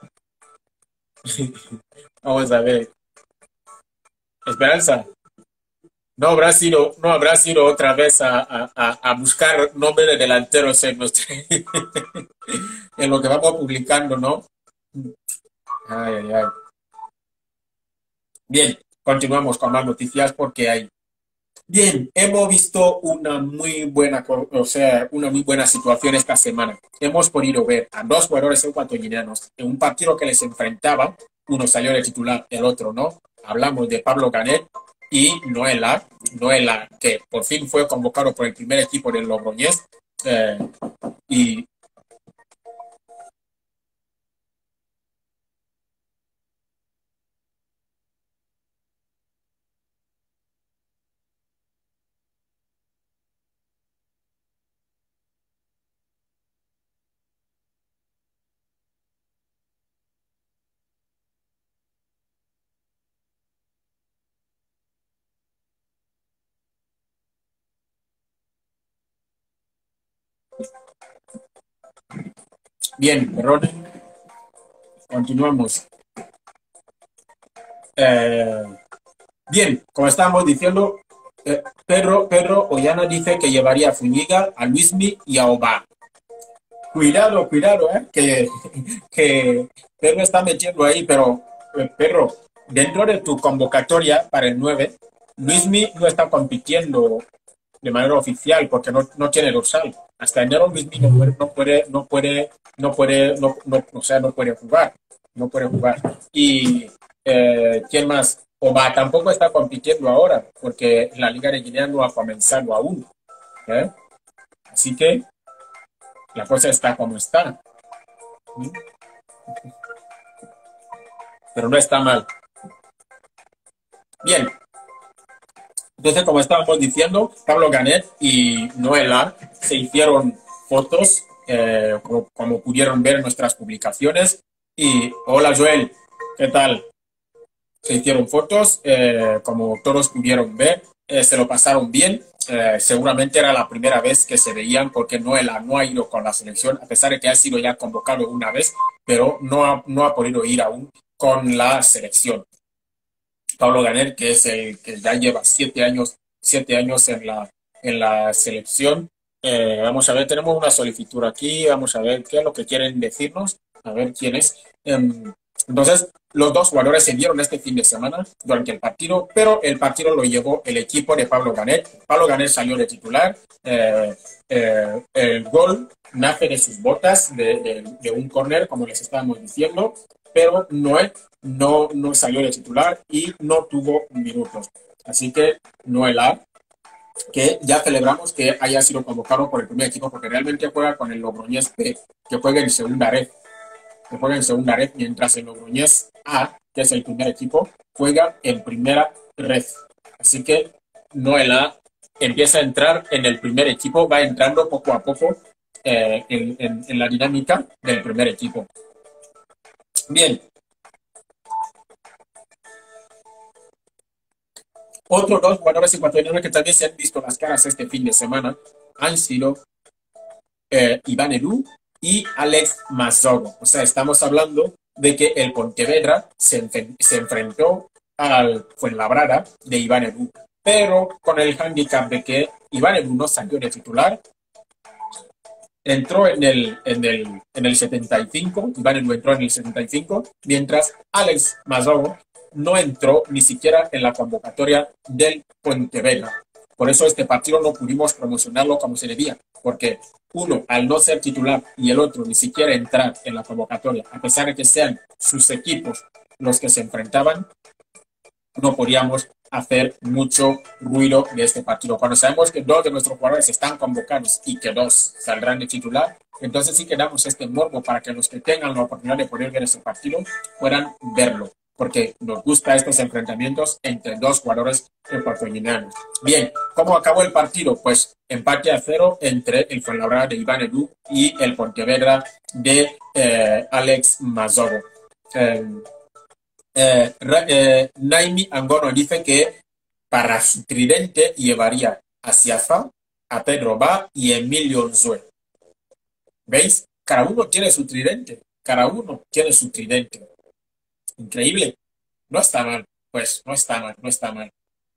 vamos a ver. Esperanza, no habrá sido otra vez a buscar nombre de delanteros en, en lo que vamos publicando, ¿no? Ay, ay, ay. Bien, continuamos con más noticias porque hay. Bien, hemos visto una muy buena, o sea, una muy buena situación esta semana. Hemos podido ver a dos jugadores ecuatorianos en un partido que les enfrentaba. Uno salió de titular, el otro no. Hablamos de Pablo Canet y Noela, que por fin fue convocado por el primer equipo del Logroñés. Eh, y bien, Ronnie, continuamos. Eh, Bien, como estábamos diciendo, Pedro Ollana dice que llevaría a Zúñiga, a Luismi y a Oba. Cuidado, que Pedro está metiendo ahí, pero Pedro, dentro de tu convocatoria para el 9, Luismi no está compitiendo de manera oficial porque no tiene dorsal. Hasta enero Luismi o sea, no puede jugar, no puede jugar. Y ¿quién más? Oba tampoco está compitiendo ahora porque la Liga de Guinea no ha comenzado aún. ¿Eh? Así que la cosa está como está. ¿Mm? Pero no está mal. Bien, entonces como estábamos diciendo, Pablo Ganet y Noela se hicieron fotos, como pudieron ver en nuestras publicaciones. Y hola Joel, ¿qué tal? Se hicieron fotos, como todos pudieron ver, se lo pasaron bien. Seguramente era la primera vez que se veían porque Noela no ha ido con la selección, a pesar de que ha sido ya convocado una vez, pero no ha podido ir aún con la selección. Pablo Ganer, que es el que ya lleva 7 años en la selección. Vamos a ver, tenemos una solicitud aquí, vamos a ver qué es lo que quieren decirnos, a ver quién es. Entonces, los dos jugadores se vieron este fin de semana durante el partido, pero el partido lo llevó el equipo de Pablo Ganer. Pablo Ganer salió de titular. El gol nace de sus botas, de un córner, como les estábamos diciendo, pero no salió de titular y no tuvo minutos. Así que Noela, que ya celebramos que haya sido convocado por el primer equipo porque realmente juega con el Logroñés B, que juega en segunda red, mientras el Logroñés A, que es el primer equipo, juega en primera red. Así que Noela empieza a entrar en el primer equipo, va entrando poco a poco en la dinámica del primer equipo. Bien, otros dos jugadores ecuatorianos que también se han visto las caras este fin de semana han sido Iván Elú y Alex Mazogo. O sea, estamos hablando de que el Pontevedra se enfrentó al Fuenlabrada de Iván Elú, pero con el hándicap de que Iván Elú no salió de titular, entró en el 75, Iván Elú entró en el 75, mientras Alex Mazogo no entró ni siquiera en la convocatoria del Pontevedra. Por eso este partido no pudimos promocionarlo como se debía, porque uno, al no ser titular, y el otro ni siquiera entrar en la convocatoria, a pesar de que sean sus equipos los que se enfrentaban, no podíamos hacer mucho ruido de este partido. Cuando sabemos que dos de nuestros jugadores están convocados y que dos saldrán de titular, entonces sí que damos este morbo para que los que tengan la oportunidad de poder ver ese partido puedan verlo. porque nos gustan estos enfrentamientos entre dos jugadores ecuatorianos. Bien, ¿cómo acabó el partido? Pues empate a 0 entre el Fuenlabrada de Iván Edu y el Pontevedra de Alex Mazogo. Naimi Angono dice que para su tridente llevaría a Siafa, a Pedro Ba y Emilio Nzue. ¿Veis? Cada uno tiene su tridente. Cada uno tiene su tridente. Increíble. No está mal. Pues no está mal, no está mal.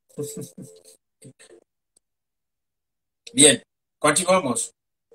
Bien, continuamos.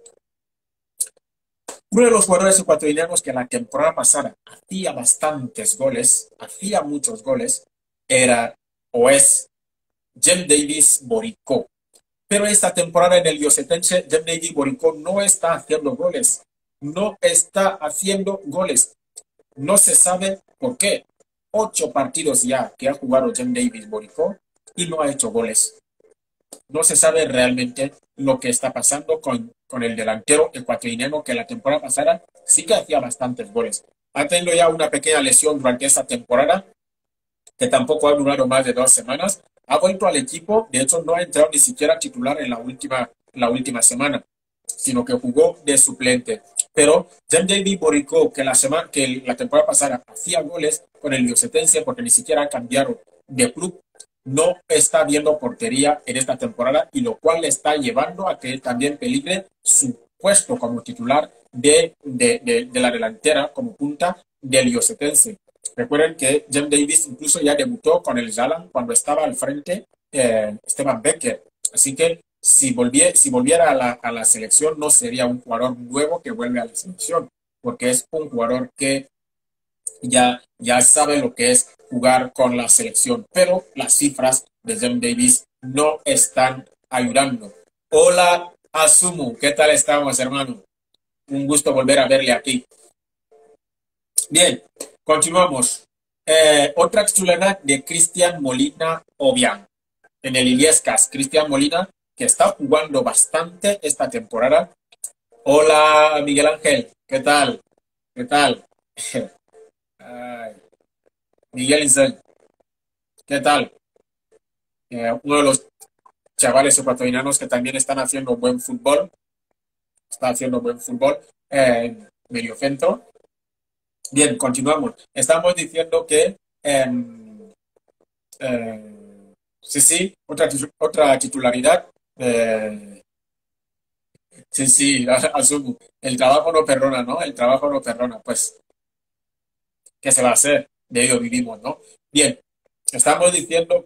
Uno de los jugadores ecuatorianos que la temporada pasada hacía bastantes goles, hacía muchos goles, era o es Jem Davis Boricó. Pero esta temporada en el Diocetense, Jem Davis Boricó no está haciendo goles. No está haciendo goles. No se sabe por qué. 8 partidos ya que ha jugado Jem Davis Boricó y no ha hecho goles. No se sabe realmente lo que está pasando con el delantero ecuatoriano que la temporada pasada sí que hacía bastantes goles. Ha tenido ya una pequeña lesión durante esta temporada que tampoco ha durado más de 2 semanas. Ha vuelto al equipo, de hecho no ha entrado ni siquiera titular en la última semana, sino que jugó de suplente. Pero Jem Davis Boricó, que la temporada pasada hacía goles con el Diocetense porque ni siquiera cambiaron de club, no está viendo portería en esta temporada y lo cual le está llevando a que también peligre su puesto como titular de la delantera como punta del Diocetense. Recuerden que Jem Davis incluso ya debutó con el Jalan cuando estaba al frente Esteban Becker. Así que si volviera a la selección no sería un jugador nuevo que vuelve a la selección, porque es un jugador que ya sabe lo que es jugar con la selección, pero las cifras de Jem Davis no están ayudando. Hola, Asumu, ¿qué tal estamos, hermano? Un gusto volver a verle aquí. Bien, continuamos. Otra titularidad de Cristian Molina Obiang en el Illescas. Cristian Molina, que está jugando bastante esta temporada. Hola, Miguel Ángel, ¿qué tal? ¿Qué tal? Ay, Miguel Isel, ¿qué tal? Uno de los chavales ecuatorianos que también están haciendo buen fútbol. Está haciendo buen fútbol. Medio centro. Bien, continuamos. Estamos diciendo que sí, otra titularidad. Sí, asumo. El trabajo no perdona, ¿no? El trabajo no perdona. Pues, ¿qué se va a hacer? De ello vivimos, ¿no? Bien, estamos diciendo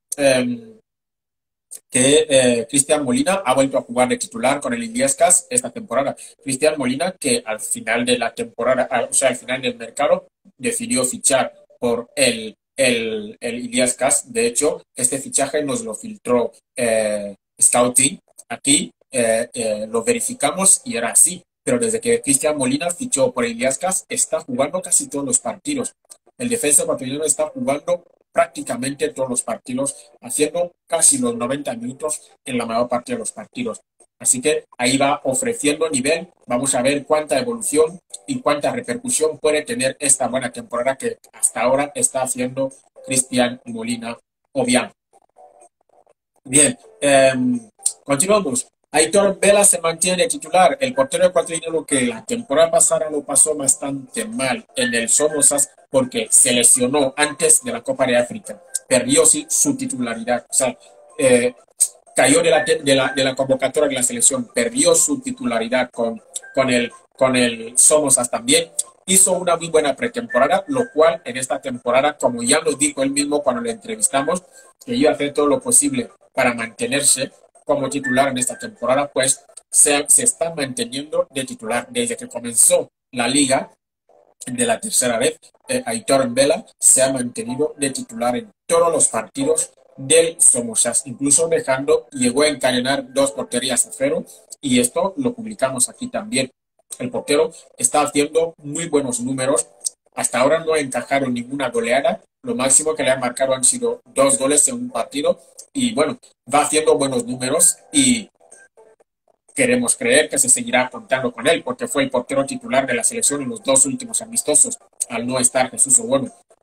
que Cristian Molina ha vuelto a jugar de titular con el Illescas esta temporada. Cristian Molina, que al final de la temporada, o sea, al final del mercado, decidió fichar por el Illescas. De hecho, este fichaje nos lo filtró Scouting. Aquí lo verificamos y era así. Pero desde que Cristian Molina fichó por el Illescas, está jugando casi todos los partidos. El defensa ecuatoriano está jugando prácticamente todos los partidos, haciendo casi los 90 minutos en la mayor parte de los partidos. Así que ahí va ofreciendo nivel. Vamos a ver cuánta evolución y cuánta repercusión puede tener esta buena temporada que hasta ahora está haciendo Cristian Molina Obiang. Bien, continuamos. Aitor Vela se mantiene titular, el portero ecuatoriano que la temporada pasada lo pasó bastante mal en el Somosas porque se lesionó antes de la Copa de África, perdió su titularidad, o sea, cayó de la convocatoria de la selección, perdió su titularidad con el Somosas también. Hizo una muy buena pretemporada, lo cual en esta temporada, como ya nos dijo él mismo cuando le entrevistamos, que iba a hacer todo lo posible para mantenerse como titular en esta temporada, pues se está manteniendo de titular desde que comenzó la liga de la tercera vez. Aitor Vela se ha mantenido de titular en todos los partidos del Somosas, incluso llegó a encadenar 2 porterías a 0 y esto lo publicamos aquí también. El portero está haciendo muy buenos números. Hasta ahora no ha encajado ninguna goleada. Lo máximo que le han marcado han sido 2 goles en un partido. Y bueno, va haciendo buenos números y queremos creer que se seguirá contando con él porque fue el portero titular de la selección en los 2 últimos amistosos al no estar Jesús Obono.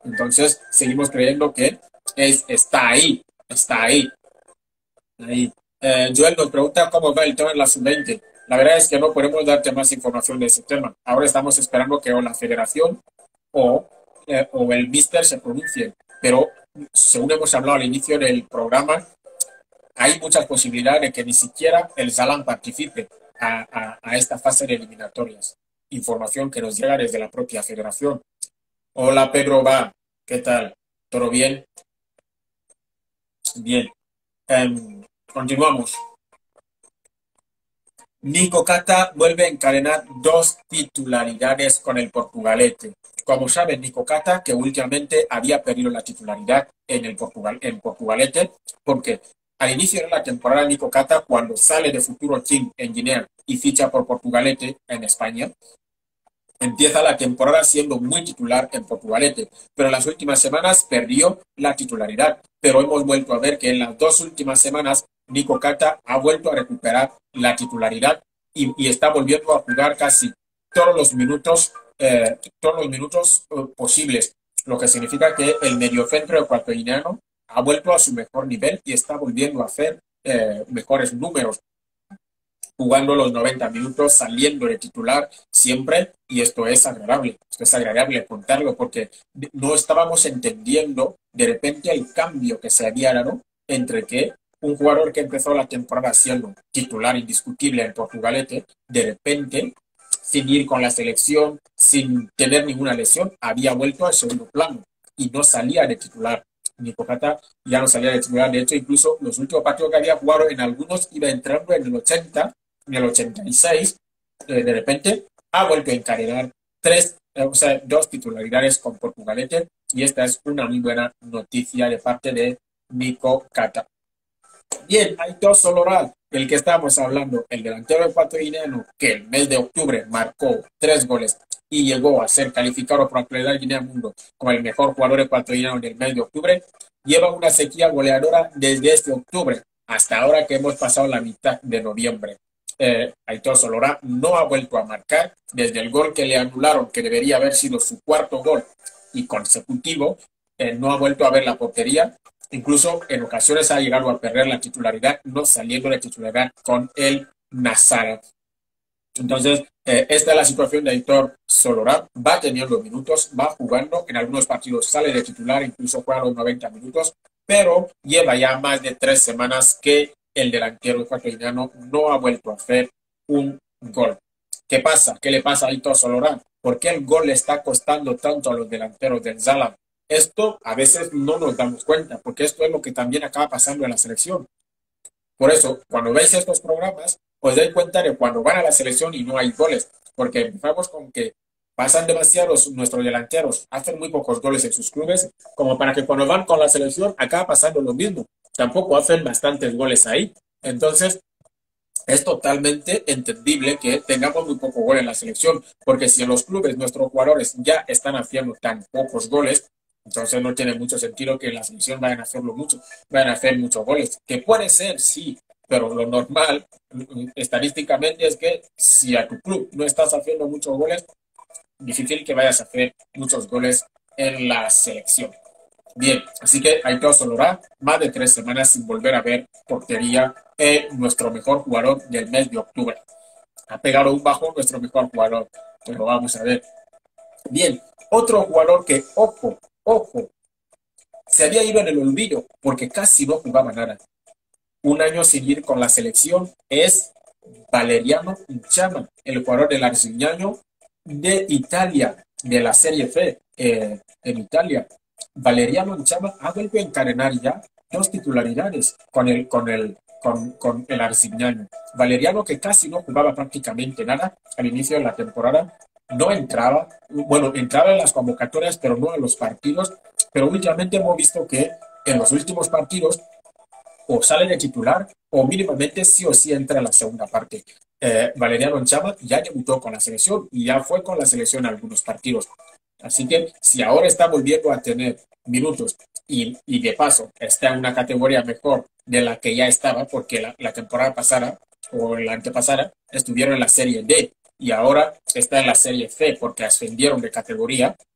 Entonces, seguimos creyendo que está ahí, está ahí, ahí. Joel nos pregunta cómo va el tema en la sub-20. La verdad es que no podemos darte más información de ese tema. Ahora estamos esperando que o la federación o, o el míster se pronuncien. Pero, según hemos hablado al inicio del programa, hay muchas posibilidades de que ni siquiera el Zalan participe a esta fase de eliminatorias. Información que nos llega desde la propia federación. Hola Pedro, va. ¿Qué tal? ¿Todo bien? Bien. Continuamos. Nico Cata vuelve a encadenar dos titularidades con el Portugalete. Como saben, Nico Cata, que últimamente había perdido la titularidad en Portugalete, porque al inicio de la temporada Nico Cata, cuando sale de Futuro Team en Guinea y ficha por Portugalete en España, empieza la temporada siendo muy titular en Portugalete, pero en las últimas semanas perdió la titularidad. Pero hemos vuelto a ver que en las dos últimas semanas Nico Cata ha vuelto a recuperar la titularidad y está volviendo a jugar casi todos los minutos posibles, lo que significa que el mediocentro ecuatoriano ha vuelto a su mejor nivel y está volviendo a hacer mejores números jugando los 90 minutos, saliendo de titular siempre, y esto es agradable contarlo, porque no estábamos entendiendo de repente el cambio que se había dado entre que un jugador que empezó la temporada siendo titular indiscutible en Portugalete, de repente, sin ir con la selección, sin tener ninguna lesión, había vuelto al segundo plano y no salía de titular. Nico Cata ya no salía de titular, de hecho incluso los últimos partidos que había jugado en algunos iba entrando en el 80, en el 86, de repente ha vuelto a encadenar dos titularidades con Portugalete y esta es una muy buena noticia de parte de Nico Cata. Bien, Aitor Soloral, del que estábamos hablando, el delantero ecuatoriano que el mes de octubre marcó 3 goles y llegó a ser calificado por Actualidad Guinea Mundo como el mejor jugador ecuatoriano del mes de octubre, lleva una sequía goleadora desde este octubre hasta ahora que hemos pasado la mitad de noviembre. Aitor Soloral no ha vuelto a marcar desde el gol que le anularon, que debería haber sido su cuarto gol y consecutivo, no ha vuelto a ver la portería. Incluso en ocasiones ha llegado a perder la titularidad, no saliendo de titularidad con el Nazara. Entonces, esta es la situación de Aitor Soloral. Va teniendo minutos, va jugando, en algunos partidos sale de titular, incluso juega los 90 minutos, pero lleva ya más de 3 semanas que el delantero ecuatoriano no ha vuelto a hacer un gol. ¿Qué pasa? ¿Qué le pasa a Aitor Soloral? ¿Por qué el gol le está costando tanto a los delanteros del Zalan? Esto a veces no nos damos cuenta, porque esto es lo que también acaba pasando en la selección. Por eso, cuando veis estos programas, os dais cuenta de cuando van a la selección y no hay goles, porque empezamos con que pasan demasiados nuestros delanteros, hacen muy pocos goles en sus clubes, como para que cuando van con la selección acaba pasando lo mismo. Tampoco hacen bastantes goles ahí. Entonces, es totalmente entendible que tengamos muy poco gol en la selección, porque si en los clubes nuestros jugadores ya están haciendo tan pocos goles, entonces no tiene mucho sentido que en la selección vayan a hacerlo mucho, vayan a hacer muchos goles. Que puede ser, sí, pero lo normal, estadísticamente, es que si a tu club no estás haciendo muchos goles, difícil que vayas a hacer muchos goles en la selección. Bien, así que Aitor Soloral, más de 3 semanas sin volver a ver portería en nuestro mejor jugador del mes de octubre. Ha pegado un bajón nuestro mejor jugador, pero vamos a ver. Bien, otro jugador que, ojo, se había ido en el olvido porque casi no jugaba nada. Un año sin ir con la selección es Valeriano Nchama, el jugador del Arcignano de Italia, de la Serie C en Italia. Valeriano Nchama ha vuelto a encadenar ya 2 titularidades con el Arcignano. Valeriano, que casi no jugaba prácticamente nada al inicio de la temporada, no entraba, bueno, entraba en las convocatorias, pero no en los partidos. Pero últimamente hemos visto que en los últimos partidos o sale de titular o mínimamente sí o sí entra en la segunda parte. Valeriano Nchama ya debutó con la selección y ya fue con la selección en algunos partidos. Así que si ahora está volviendo a tener minutos y de paso está en una categoría mejor de la que ya estaba, porque la temporada pasada o la antepasada estuvieron en la Serie D y ahora está en la Serie C porque ascendieron de categoría,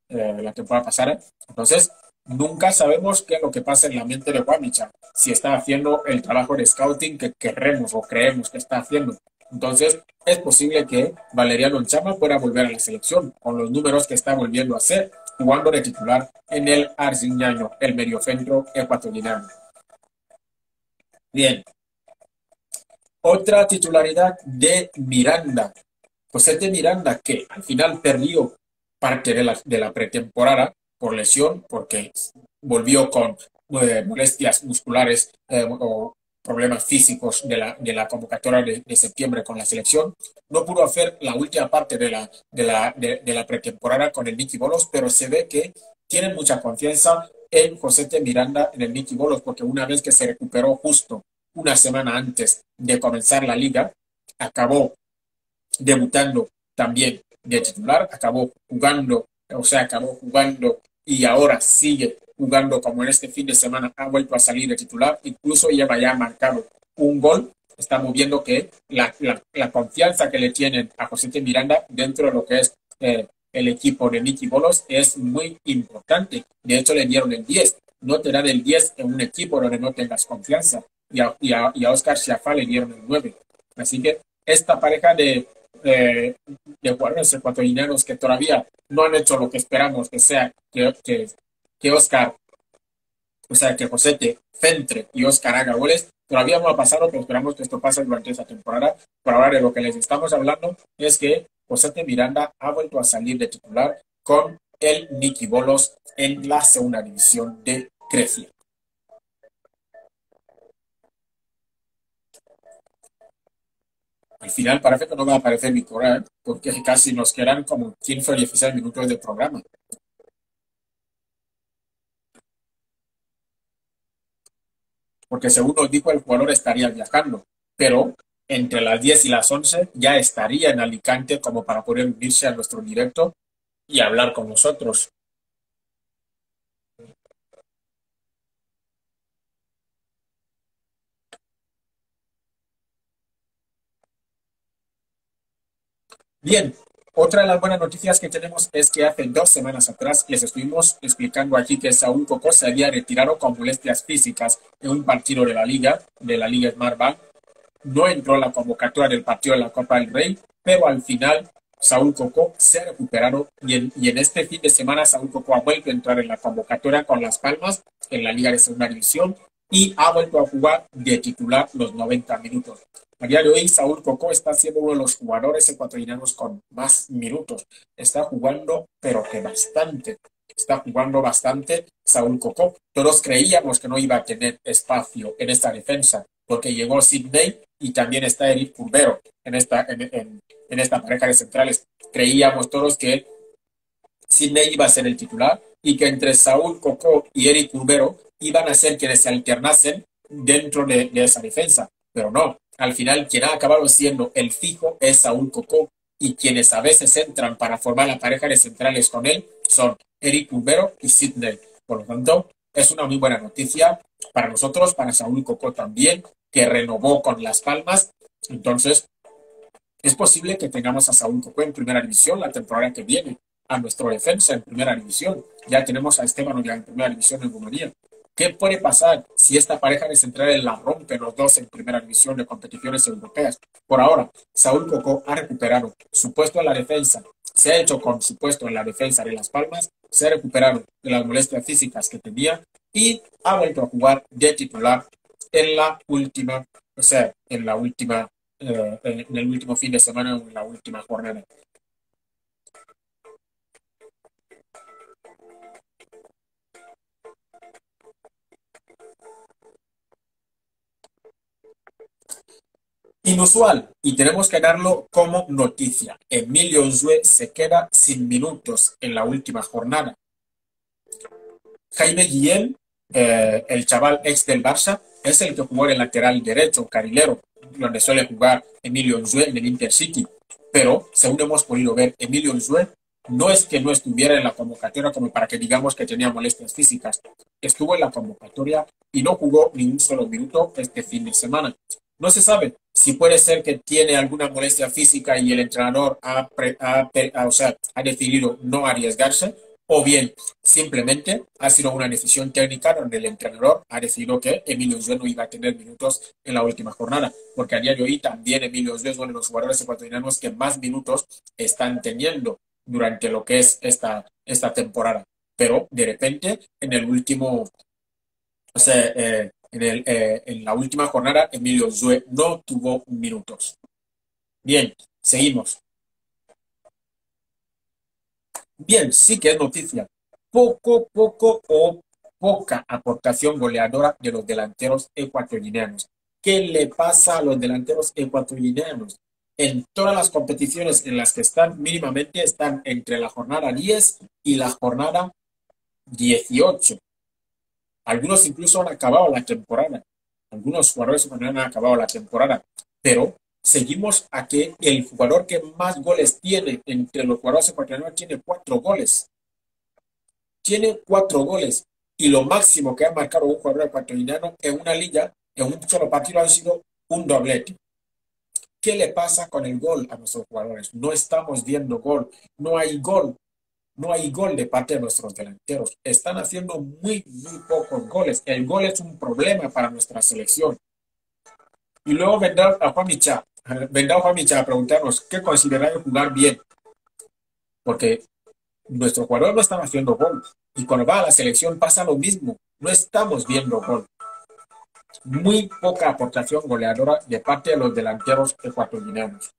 la temporada pasada. Entonces, nunca sabemos qué es lo que pasa en la mente de Guamicha, si está haciendo el trabajo de scouting que queremos o creemos que está haciendo. Entonces, es posible que Valeriano Chama pueda volver a la selección con los números que está volviendo a hacer, jugando de titular en el Arziñaño, el mediocentro ecuatoriano. Bien, otra titularidad de Miranda. Pues es de Miranda que al final perdió parte de la pretemporada por lesión, porque volvió con molestias musculares o problemas físicos de la convocatoria de septiembre con la selección. No pudo hacer la última parte de la pretemporada con el Nicky Bolos, pero se ve que tienen mucha confianza en Josete Miranda, en el Nicky Bolos, porque una vez que se recuperó justo una semana antes de comenzar la liga, acabó debutando también de titular, acabó jugando y ahora sigue jugando como en este fin de semana ha vuelto a salir de titular, incluso lleva ya marcado un gol. Estamos viendo que la confianza que le tienen a José Miranda dentro de lo que es el equipo de Nicky Bolos es muy importante. De hecho, le dieron el 10. No te dan el 10 en un equipo donde no tengas confianza. Y a Oscar Schiaffá le dieron el 9. Así que esta pareja de jugadores ecuatorianos que todavía no han hecho lo que esperamos, que sea que Oscar, o sea, que Josete centre y Oscar haga goles, todavía no ha pasado, pero esperamos que esto pase durante esta temporada. Por ahora, de lo que les estamos hablando es que Josete Miranda ha vuelto a salir de titular con el Nicky Bolos en la segunda división de Grecia. Al final parece que no va a aparecer mi correo, porque casi nos quedan como 15 o 16 minutos de programa. Porque según nos dijo, el jugador estaría viajando, pero entre las 10 y las 11 ya estaría en Alicante como para poder unirse a nuestro directo y hablar con nosotros. Bien, otra de las buenas noticias que tenemos es que hace 2 semanas atrás les estuvimos explicando aquí que Saúl Cocó se había retirado con molestias físicas en un partido de la Liga Smart Bank. No entró en la convocatoria del partido de la Copa del Rey, pero al final Saúl Cocó se ha recuperado y en este fin de semana Saúl Cocó ha vuelto a entrar en la convocatoria con Las Palmas en la Liga de Segunda División y ha vuelto a jugar de titular los 90 minutos. A día de hoy, Saúl Cocó está siendo uno de los jugadores ecuatorianos con más minutos. Está jugando, pero que bastante. Está jugando bastante Saúl Cocó. Todos creíamos que no iba a tener espacio en esta defensa, porque llegó Sidney y también está Eric Curbero en esta pareja de centrales. Creíamos todos que Sidney iba a ser el titular y que entre Saúl Cocó y Eric Curbero iban a ser quienes se alternasen dentro de esa defensa. Pero no, al final quien ha acabado siendo el fijo es Saúl Cocó y quienes a veces entran para formar la pareja de centrales con él son Eric Curbero y Sidney. Por lo tanto, es una muy buena noticia para nosotros, para Saúl Cocó también, que renovó con Las Palmas. Entonces, es posible que tengamos a Saúl Cocó en primera división la temporada que viene, a nuestro defensa en primera división. Ya tenemos a Esteban Ollán en primera división en Rumanía. ¿Qué puede pasar si esta pareja de centrales la rompen los dos en primera división de competiciones europeas? Por ahora, Saúl Cocó ha recuperado su puesto en la defensa, se ha hecho con su puesto en la defensa de Las Palmas, se ha recuperado de las molestias físicas que tenía y ha vuelto a jugar de titular en la última, o sea, en el último fin de semana, en la última jornada. Inusual, y tenemos que darlo como noticia. Emilio Unzué se queda sin minutos en la última jornada. Jaime Guillén, el chaval ex del Barça, es el que jugó en el lateral derecho, carrilero, donde suele jugar Emilio Unzué en el Intercity. Pero, según hemos podido ver, Emilio Unzué no es que no estuviera en la convocatoria como para que digamos que tenía molestias físicas. Estuvo en la convocatoria y no jugó ni un solo minuto este fin de semana. No se sabe si puede ser que tiene alguna molestia física y el entrenador ha decidido no arriesgarse, o bien simplemente ha sido una decisión técnica donde el entrenador ha decidido que Emilio Ozue no iba a tener minutos en la última jornada, porque a día de hoy también Emilio Ozue es uno de los jugadores ecuatorianos que más minutos están teniendo durante lo que es esta temporada. Pero de repente, en el último, o sea, en la última jornada, Emilio Ozue no tuvo minutos. Bien, seguimos. Bien, sí que es noticia. Poco o poca aportación goleadora de los delanteros ecuatorianos. ¿Qué le pasa a los delanteros ecuatorianos? En todas las competiciones en las que están, mínimamente están entre la jornada 10 y la jornada 18. Algunos incluso han acabado la temporada. Algunos jugadores ecuatorianos han acabado la temporada. Pero seguimos a que el jugador que más goles tiene entre los jugadores ecuatorianos tiene 4 goles. Tiene 4 goles. Y lo máximo que ha marcado un jugador ecuatoriano en una liga, en un solo partido, ha sido un doblete. ¿Qué le pasa con el gol a nuestros jugadores? No estamos viendo gol. No hay gol. No hay gol de parte de nuestros delanteros. Están haciendo muy pocos goles. El gol es un problema para nuestra selección. Y luego vendrá a Juan Micha a preguntarnos qué considerar jugar bien. Porque nuestros jugadores no están haciendo gol. Y cuando va a la selección pasa lo mismo. No estamos viendo gol. Muy poca aportación goleadora de parte de los delanteros ecuatorianos.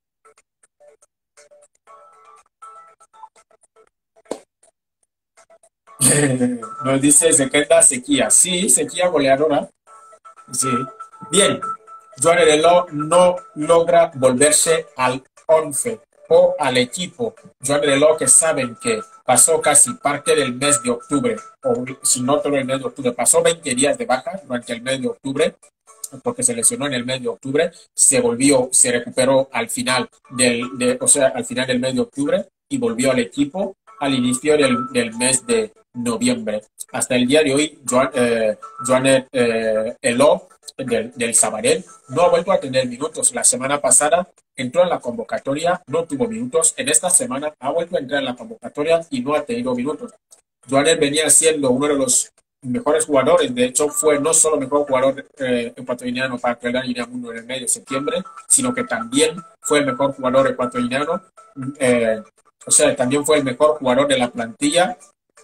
Nos dice Sequenda sequía. Sí, sequía goleadora. Sí. Bien. Joan Herrero no logra volverse al 11 o al equipo. Joan Herrero, que saben que pasó casi parte del mes de octubre, o si no todo el mes de octubre, pasó 20 días de baja durante el mes de octubre, porque se lesionó en el mes de octubre, se recuperó al final al final del mes de octubre y volvió al equipo al inicio del mes de noviembre. Hasta el día de hoy, Joan Herrero del Sabadell no ha vuelto a tener minutos. La semana pasada entró en la convocatoria, no tuvo minutos. En esta semana ha vuelto a entrar en la convocatoria y no ha tenido minutos. Joan venía siendo uno de los mejores jugadores, de hecho fue no solo mejor jugador ecuatoriano para que la línea mundo en el mes de septiembre, sino que también fue el mejor jugador ecuatoriano, también fue el mejor jugador de la plantilla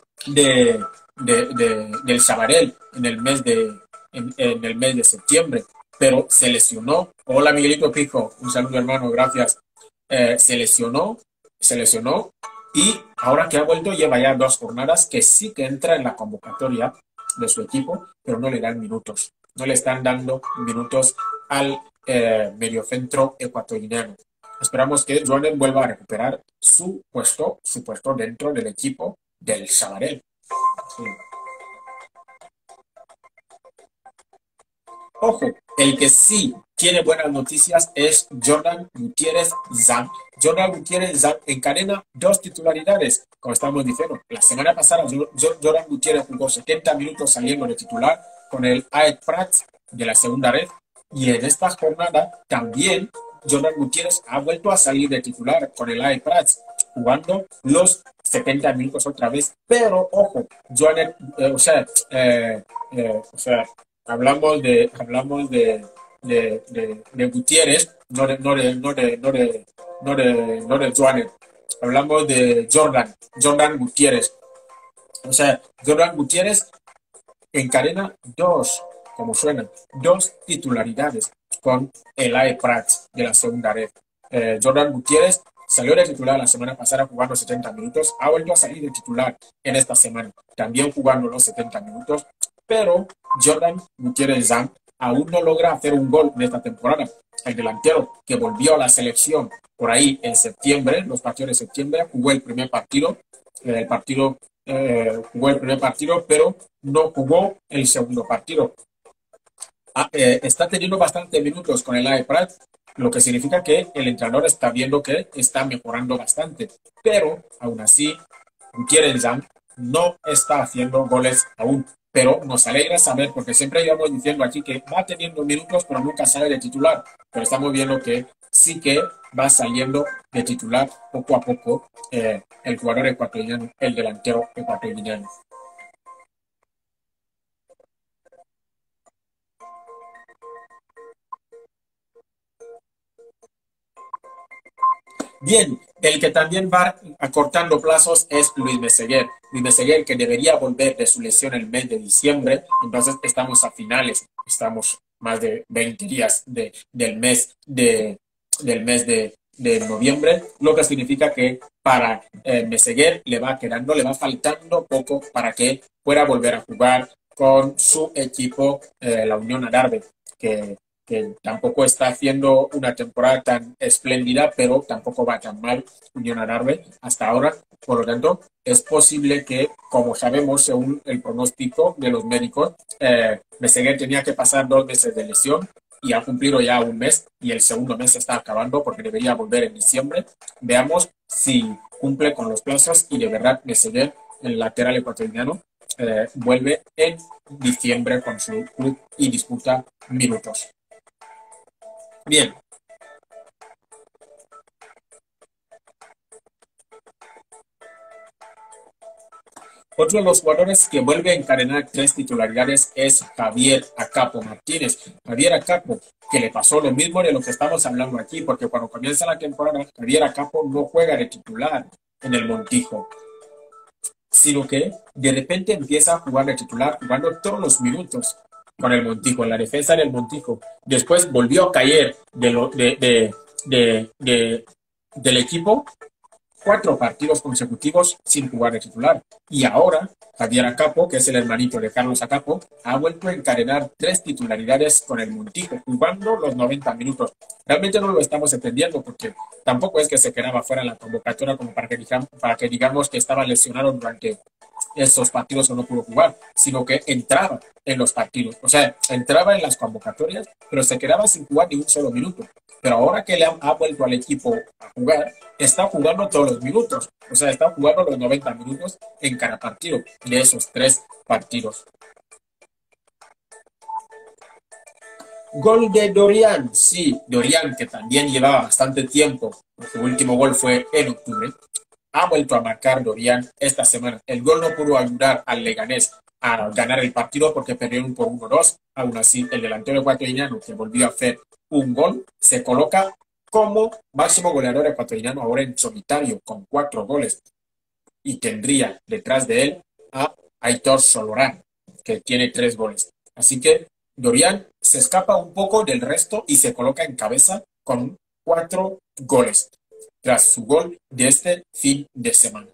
del Sabadell en el mes de septiembre, pero se lesionó. Hola Miguelito Pico, un saludo hermano, gracias. Se lesionó y ahora que ha vuelto lleva ya 2 jornadas que sí que entra en la convocatoria de su equipo, pero no le dan minutos. No le están dando minutos al mediocentro ecuatoriano. Esperamos que Joan vuelva a recuperar su puesto dentro del equipo del Sabadell. Sí. Ojo, el que sí tiene buenas noticias es Jordan Gutiérrez Zan. Jordan Gutiérrez Zan encadena 2 titularidades, como estamos diciendo. La semana pasada Jordan Gutiérrez jugó 70 minutos saliendo de titular con el AEK Prats de la segunda red. Y en esta jornada también Jordan Gutiérrez ha vuelto a salir de titular con el AEK Prats, jugando los 70 minutos otra vez. Pero ojo, hablamos de Gutiérrez, no de Joan. Hablamos de Jordan Gutiérrez. Jordan Gutiérrez encadena 2 titularidades con el AEK Prats de la segunda red. Jordan Gutiérrez salió de titular la semana pasada jugando 70 minutos, ha vuelto a salir de titular en esta semana, también jugando los 70 minutos, pero Jordan Gutiérrez Zan aún no logra hacer un gol en esta temporada. El delantero que volvió a la selección por ahí en septiembre, los partidos de septiembre, jugó el primer partido, pero no jugó el segundo partido. Está teniendo bastantes minutos con el AEK Prats, lo que significa que el entrenador está viendo que está mejorando bastante, pero aún así Gutiérrez Zan no está haciendo goles aún. Pero nos alegra saber, porque siempre íbamos diciendo aquí que va teniendo minutos, pero nunca sale de titular. Pero estamos viendo que sí que va saliendo de titular poco a poco el jugador ecuatoriano, el delantero ecuatoriano. Bien, el que también va acortando plazos es Luis Meseguer. Luis Meseguer que debería volver de su lesión el mes de diciembre, entonces estamos a finales, estamos más de 20 días del mes de noviembre, lo que significa que para Meseguer le va faltando poco para que pueda volver a jugar con su equipo, la Unión Árabe, que que tampoco está haciendo una temporada tan espléndida, pero tampoco va tan mal Unión Árabe hasta ahora. Por lo tanto, es posible que, como sabemos, según el pronóstico de los médicos, Meseguer tenía que pasar 2 meses de lesión y ha cumplido ya un mes y el segundo mes se está acabando porque debería volver en diciembre. Veamos si cumple con los plazos y de verdad Meseguer, el lateral ecuatoriano, vuelve en diciembre con su club y disputa minutos. Bien, otro de los jugadores que vuelve a encadenar 3 titularidades es Javier Acapo Martínez. Javier Acapo, que le pasó lo mismo de lo que estamos hablando aquí, porque cuando comienza la temporada, Javier Acapo no juega de titular en el Montijo, sino que de repente empieza a jugar de titular, jugando todos los minutos con el Montijo, en la defensa del Montijo. Después volvió a caer del equipo 4 partidos consecutivos sin jugar de titular. Y ahora, Javier Acapo, que es el hermanito de Carlos Acapo, ha vuelto a encadenar 3 titularidades con el Montijo, jugando los 90 minutos. Realmente no lo estamos entendiendo porque tampoco es que se quedaba fuera en la convocatoria como para que digamos que estaba lesionado durante esos partidos o no pudo jugar, sino que entraba en los partidos. O sea, entraba en las convocatorias, pero se quedaba sin jugar ni un solo minuto. Pero ahora que ha vuelto al equipo a jugar, está jugando todos los minutos. O sea, está jugando los 90 minutos en cada partido de esos 3 partidos. Gol de Dorian, sí, Dorian que también llevaba bastante tiempo, su último gol fue en octubre, ha vuelto a marcar Dorian esta semana. El gol no pudo ayudar al Leganés a ganar el partido porque perdieron por 1-2. Aún así, el delantero ecuatoriano que volvió a hacer un gol se coloca como máximo goleador ecuatoriano ahora en solitario con 4 goles y tendría detrás de él a Aitor Solorán que tiene 3 goles. Así que Dorian se escapa un poco del resto y se coloca en cabeza con 4 goles tras su gol de este fin de semana.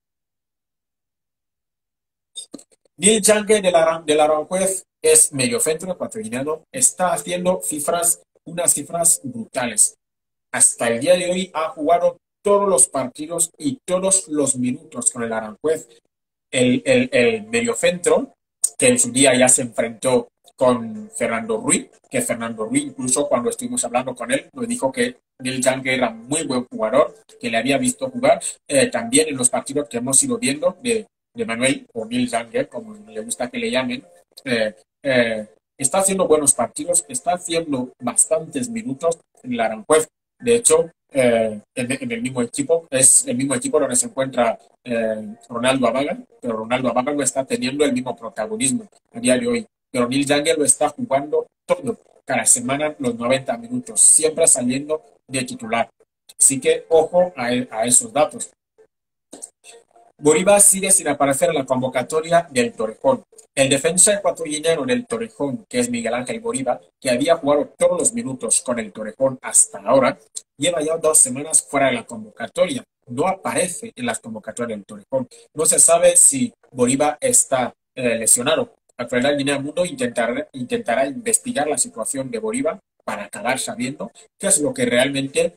Neil Janke del Aranjuez es mediocentro ecuatoriano, está haciendo unas cifras brutales. Hasta el día de hoy ha jugado todos los partidos y todos los minutos con el Aranjuez. El mediocentro, que en su día ya se enfrentó con Fernando Ruiz, que Fernando Ruiz, incluso cuando estuvimos hablando con él, nos dijo que Neil Janke era muy buen jugador, que le había visto jugar también en los partidos que hemos ido viendo de Manuel o Neil Janke, como le gusta que le llamen. Eh, está haciendo buenos partidos, está haciendo bastantes minutos en el Aranjuez. De hecho, en el mismo equipo, es el mismo equipo donde se encuentra Ronaldo Amaga, pero Ronaldo Amaga no está teniendo el mismo protagonismo a día de hoy. Pero Neil Janke lo está jugando todo, cada semana los 90 minutos, siempre saliendo de titular. Así que ojo a esos datos. Bolívar sigue sin aparecer en la convocatoria del Torrejón. El defensa ecuatoriano del Torrejón, que es Miguel Ángel Bolívar, que había jugado todos los minutos con el Torrejón hasta ahora, lleva ya 2 semanas fuera de la convocatoria. No aparece en las convocatorias del Torrejón. No se sabe si Bolívar está lesionado. Actualidad Guinea Mundo intentará investigar la situación de Bolívar para acabar sabiendo qué es lo que realmente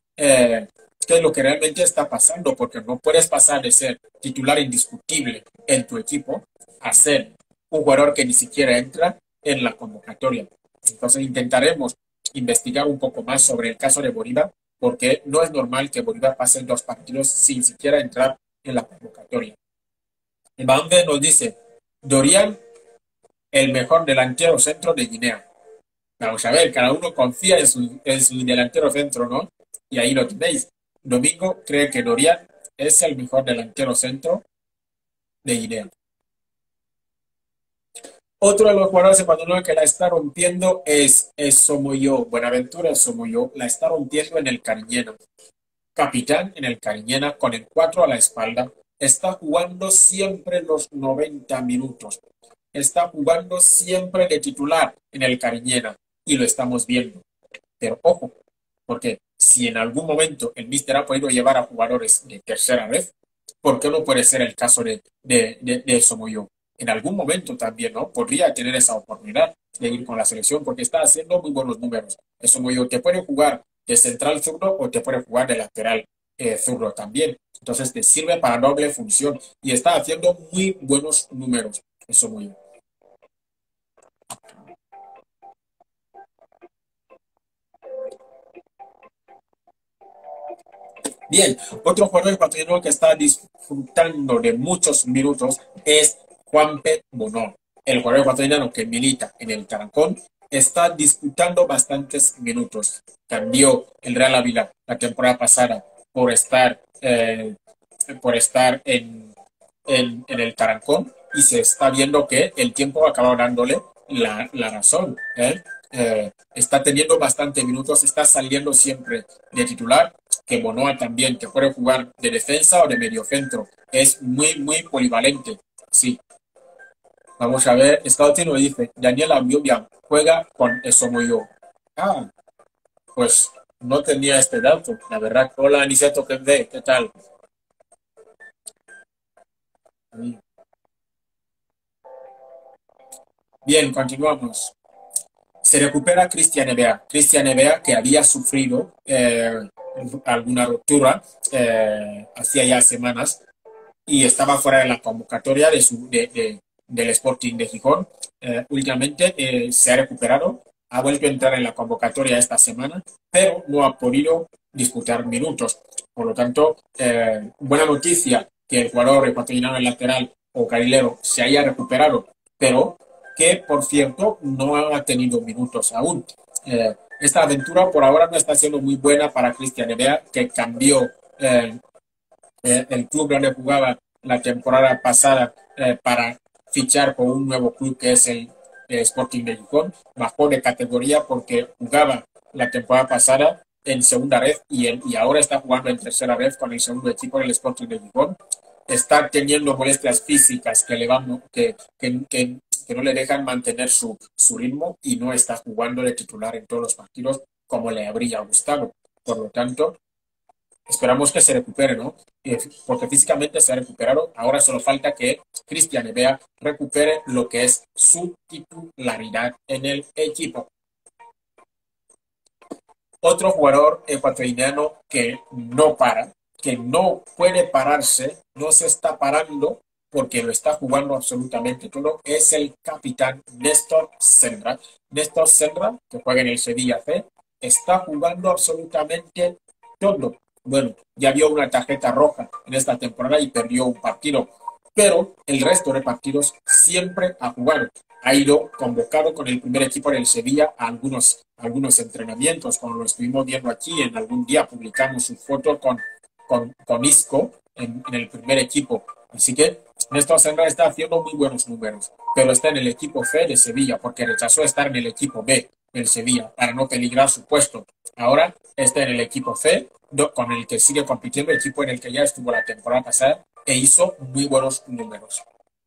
está pasando, porque no puedes pasar de ser titular indiscutible en tu equipo a ser un jugador que ni siquiera entra en la convocatoria. Entonces intentaremos investigar un poco más sobre el caso de Bolívar, porque no es normal que Bolívar pase 2 partidos sin siquiera entrar en la convocatoria. Bambe nos dice, Dorian, el mejor delantero centro de Guinea. Vamos a ver, cada uno confía en su delantero centro, ¿no? Y ahí lo tenéis. Domingo cree que Dorian es el mejor delantero centro de Guinea. Otro de los jugadores ecuatorianos que la está rompiendo es Somoyo. Buenaventura Somoyo la está rompiendo en el Cariñena. Capitán en el Cariñena con el 4 a la espalda. Está jugando siempre los 90 minutos. Está jugando siempre de titular en el Cariñena. Y lo estamos viendo. Pero ojo, porque si en algún momento el míster ha podido llevar a jugadores de tercera vez, ¿por qué no puede ser el caso de Somoyo? En algún momento también, ¿no? Podría tener esa oportunidad de ir con la selección porque está haciendo muy buenos números. El Somoyo te puede jugar de central zurdo o te puede jugar de lateral zurdo también. Entonces te sirve para doble función y está haciendo muy buenos números. El Somoyo. Bien, otro jugador ecuatoriano que está disfrutando de muchos minutos es Juanpe Bonó. El jugador ecuatoriano que milita en el Tarancón está disputando bastantes minutos. Cambió el Real Ávila la temporada pasada por estar en el Tarancón y se está viendo que el tiempo ha acabado dándole la razón. Está teniendo bastante minutos, está saliendo siempre de titular, que Bonoa también, que puede jugar de defensa o de mediocentro. Es muy, muy polivalente. Sí, vamos a ver. Scouting lo dice. Daniela Biobia juega con Esomoyo. Ah, pues no tenía este dato, la verdad. Hola, Aniceto, ¿qué tal? Bien, continuamos. Se recupera Cristian Evea. Cristian Evea que había sufrido alguna ruptura hacía ya semanas y estaba fuera de la convocatoria del Sporting de Gijón. Últimamente se ha recuperado, ha vuelto a entrar en la convocatoria esta semana, pero no ha podido disputar minutos. Por lo tanto, buena noticia que el jugador ecuatoriano el lateral o carrilero se haya recuperado, pero que, por cierto, no ha tenido minutos aún. Esta aventura por ahora no está siendo muy buena para Cristian Evea, que cambió el club donde jugaba la temporada pasada para fichar con un nuevo club que es el Sporting de Gijón. Bajó de categoría porque jugaba la temporada pasada en segunda red y ahora está jugando en tercera red con el segundo equipo del Sporting de Gijón. Está teniendo molestias físicas que no le dejan mantener su ritmo y no está jugando de titular en todos los partidos como le habría gustado. Por lo tanto, esperamos que se recupere, ¿no? Porque físicamente se ha recuperado. Ahora solo falta que Cristian Evea recupere lo que es su titularidad en el equipo. Otro jugador ecuatoriano que no para, que no puede pararse, no se está parando porque lo está jugando absolutamente todo, es el capitán Néstor Sendra. Néstor Sendra, que juega en el Sevilla C, está jugando absolutamente todo. Bueno, ya vio una tarjeta roja en esta temporada y perdió un partido, pero el resto de partidos siempre ha jugado. Ha ido convocado con el primer equipo del Sevilla a algunos entrenamientos, como lo estuvimos viendo aquí. En algún día publicamos su foto con Isco en el primer equipo. Así que Néstor Sendra está haciendo muy buenos números, pero está en el equipo C de Sevilla porque rechazó estar en el equipo B del Sevilla para no peligrar su puesto. Ahora está en el equipo C, con el que sigue compitiendo, el equipo en el que ya estuvo la temporada pasada e hizo muy buenos números.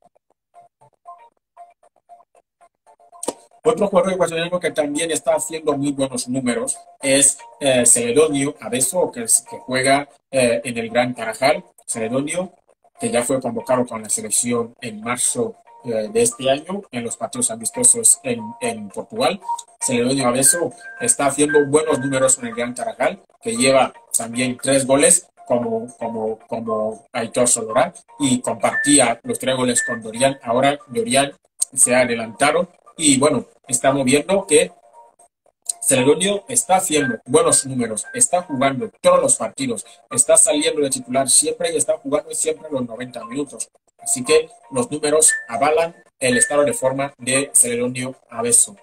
Otro jugador ecuatoriano que también está haciendo muy buenos números es Celedonio Abeso, que juega en el Gran Tarajal. Celedonio, que ya fue convocado con la selección en marzo de este año en los partidos amistosos en Portugal. Celedonio Abeso está haciendo buenos números en el Gran Tarajal, que lleva también 3 goles como Aitor Solorá y compartía los 3 goles con Dorian. Ahora Dorian se ha adelantado y bueno, estamos viendo que Celedonio está haciendo buenos números, está jugando todos los partidos, está saliendo de titular siempre y está jugando siempre los 90 minutos. Así que los números avalan el estado de forma de Celedonio Abeso.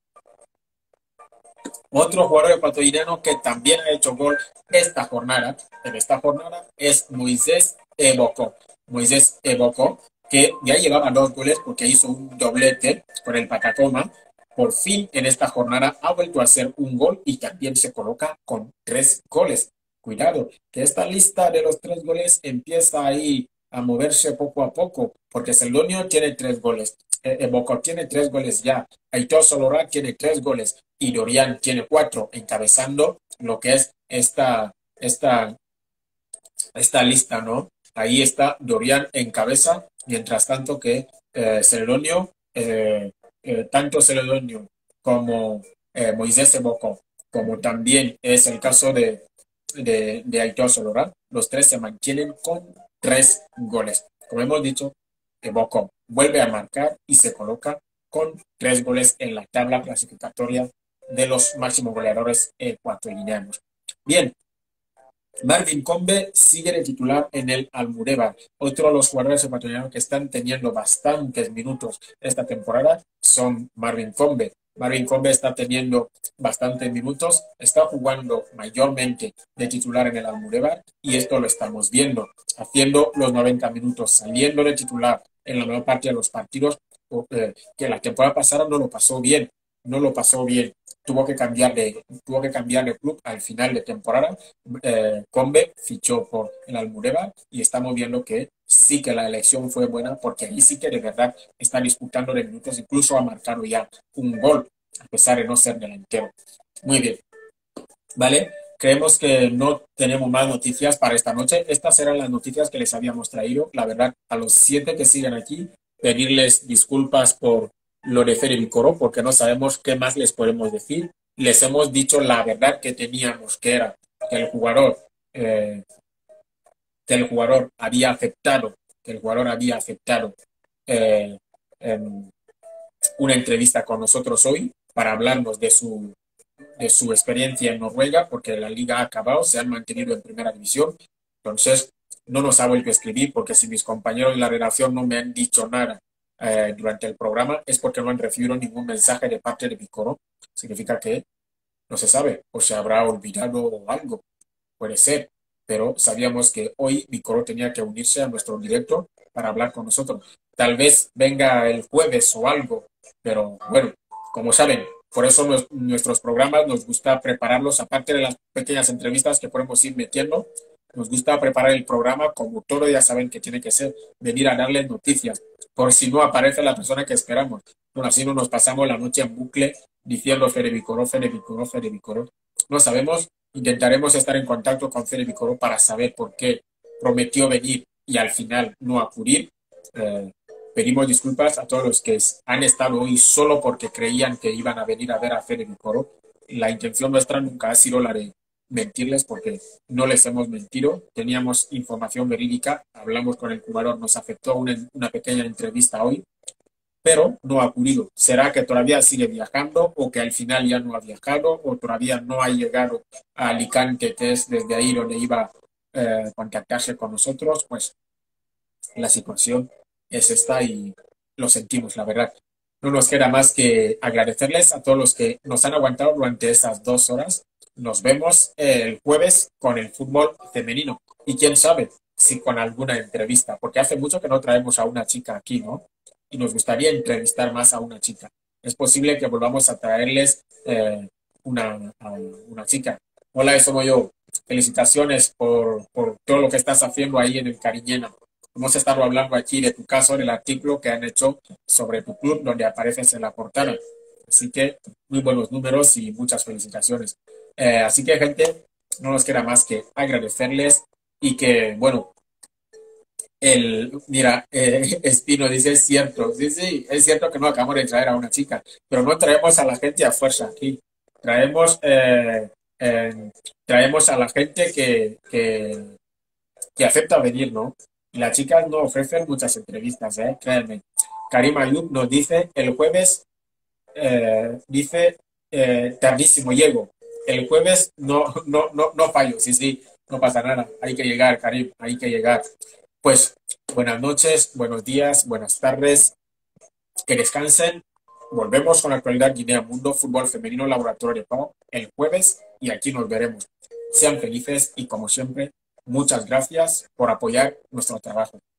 Otro jugador ecuatoriano que también ha hecho gol en esta jornada, es Moisés Eboko. Moisés Eboko, que ya llevaba 2 goles porque hizo un doblete con el Patacoma. Por fin en esta jornada ha vuelto a hacer un gol y también se coloca con 3 goles. Cuidado, que esta lista de los 3 goles empieza ahí a moverse poco a poco, porque Celdonio tiene 3 goles, Eboko tiene 3 goles ya, Aitor Solorá tiene 3 goles y Dorian tiene 4, encabezando lo que es esta lista, ¿no? Ahí está Dorian en cabeza, mientras tanto que Celedonio, tanto Celedonio como Moisés Eboko, como también es el caso de Aitor Solorá, los 3 se mantienen con 3 goles. Como hemos dicho, Eboko vuelve a marcar y se coloca con 3 goles en la tabla clasificatoria de los máximos goleadores ecuatorianos. Bien, Marvin Combe sigue de titular en el Almurévar. Otro de los jugadores ecuatorianos que están teniendo bastantes minutos esta temporada son Marvin Combe. Marvin Combe está teniendo bastantes minutos, está jugando mayormente de titular en el Almurévar y esto lo estamos viendo, haciendo los 90 minutos, saliendo de titular en la mayor parte de los partidos, que la temporada pasada no lo pasó bien, no lo pasó bien. Tuvo que cambiar de club al final de temporada. Combe fichó por el Almurévar y estamos viendo que sí que la elección fue buena porque ahí sí que de verdad está disputando de minutos, incluso ha marcado ya un gol a pesar de no ser delantero. Muy bien, ¿vale? Creemos que no tenemos más noticias para esta noche. Estas eran las noticias que les habíamos traído. La verdad, a los 7 que siguen aquí, pedirles disculpas por lo de Fede Vicoro, porque no sabemos qué más les podemos decir. Les hemos dicho la verdad que teníamos, que era que eh, el jugador había aceptado, eh, em, una entrevista con nosotros hoy para hablarnos de su experiencia en Noruega, porque la liga ha acabado, se han mantenido en primera división. Entonces, no nos ha vuelto a escribir, porque si mis compañeros de la redacción no me han dicho nada durante el programa, es porque no han recibido ningún mensaje de parte de Vicoro. Significa que no se sabe, o se habrá olvidado algo, puede ser, pero sabíamos que hoy Vicoro tenía que unirse a nuestro directo para hablar con nosotros. Tal vez venga el jueves o algo, pero bueno, como saben, por eso nuestros programas nos gusta prepararlos, aparte de las pequeñas entrevistas que podemos ir metiendo, nos gusta preparar el programa como todo, ya saben que tiene que ser, venir a darles noticias, por si no aparece la persona que esperamos. Bueno, así no nos pasamos la noche en bucle diciendo Fede Vicoro, Fede Vicoro, Fede Vicoro. No sabemos, intentaremos estar en contacto con Fede Vicoro para saber por qué prometió venir y al final no acudir. Pedimos disculpas a todos los que han estado hoy solo porque creían que iban a venir a ver a Fede Vicoro. La intención nuestra nunca ha sido la de mentirles, porque no les hemos mentido. Teníamos información verídica, hablamos con el jugador, nos afectó una pequeña entrevista hoy, pero no ha acudido. ¿Será que todavía sigue viajando o que al final ya no ha viajado o todavía no ha llegado a Alicante, que es desde ahí donde iba a contactarse con nosotros? Pues la situación es esta y lo sentimos, la verdad. No nos queda más que agradecerles a todos los que nos han aguantado durante esas 2 horas. Nos vemos el jueves con el fútbol femenino. Y quién sabe si con alguna entrevista, porque hace mucho que no traemos a una chica aquí, ¿no? Y nos gustaría entrevistar más a una chica. Es posible que volvamos a traerles a una chica. Hola, soy yo. Felicitaciones por todo lo que estás haciendo ahí en el Cariñena. Hemos estado hablando aquí de tu caso, del artículo que han hecho sobre tu club, donde apareces en la portada. Así que muy buenos números y muchas felicitaciones. Así que, gente, no nos queda más que agradecerles y que, bueno, mira, Espino dice, es cierto, sí, sí, es cierto que no acabamos de traer a una chica, pero no traemos a la gente a fuerza aquí. Traemos, eh, traemos a la gente que acepta venir, ¿no? Y las chicas no ofrecen muchas entrevistas, créanme. Karim Ayub nos dice, el jueves, tardísimo llego. El jueves no fallo, sí, sí, no pasa nada. Hay que llegar, Karim, hay que llegar. Pues Buenas noches, buenos días, buenas tardes, que descansen. Volvemos con la actualidad Guinea Mundo Fútbol Femenino Laboratorio de Pau el jueves y aquí nos veremos. Sean felices y como siempre, muchas gracias por apoyar nuestro trabajo.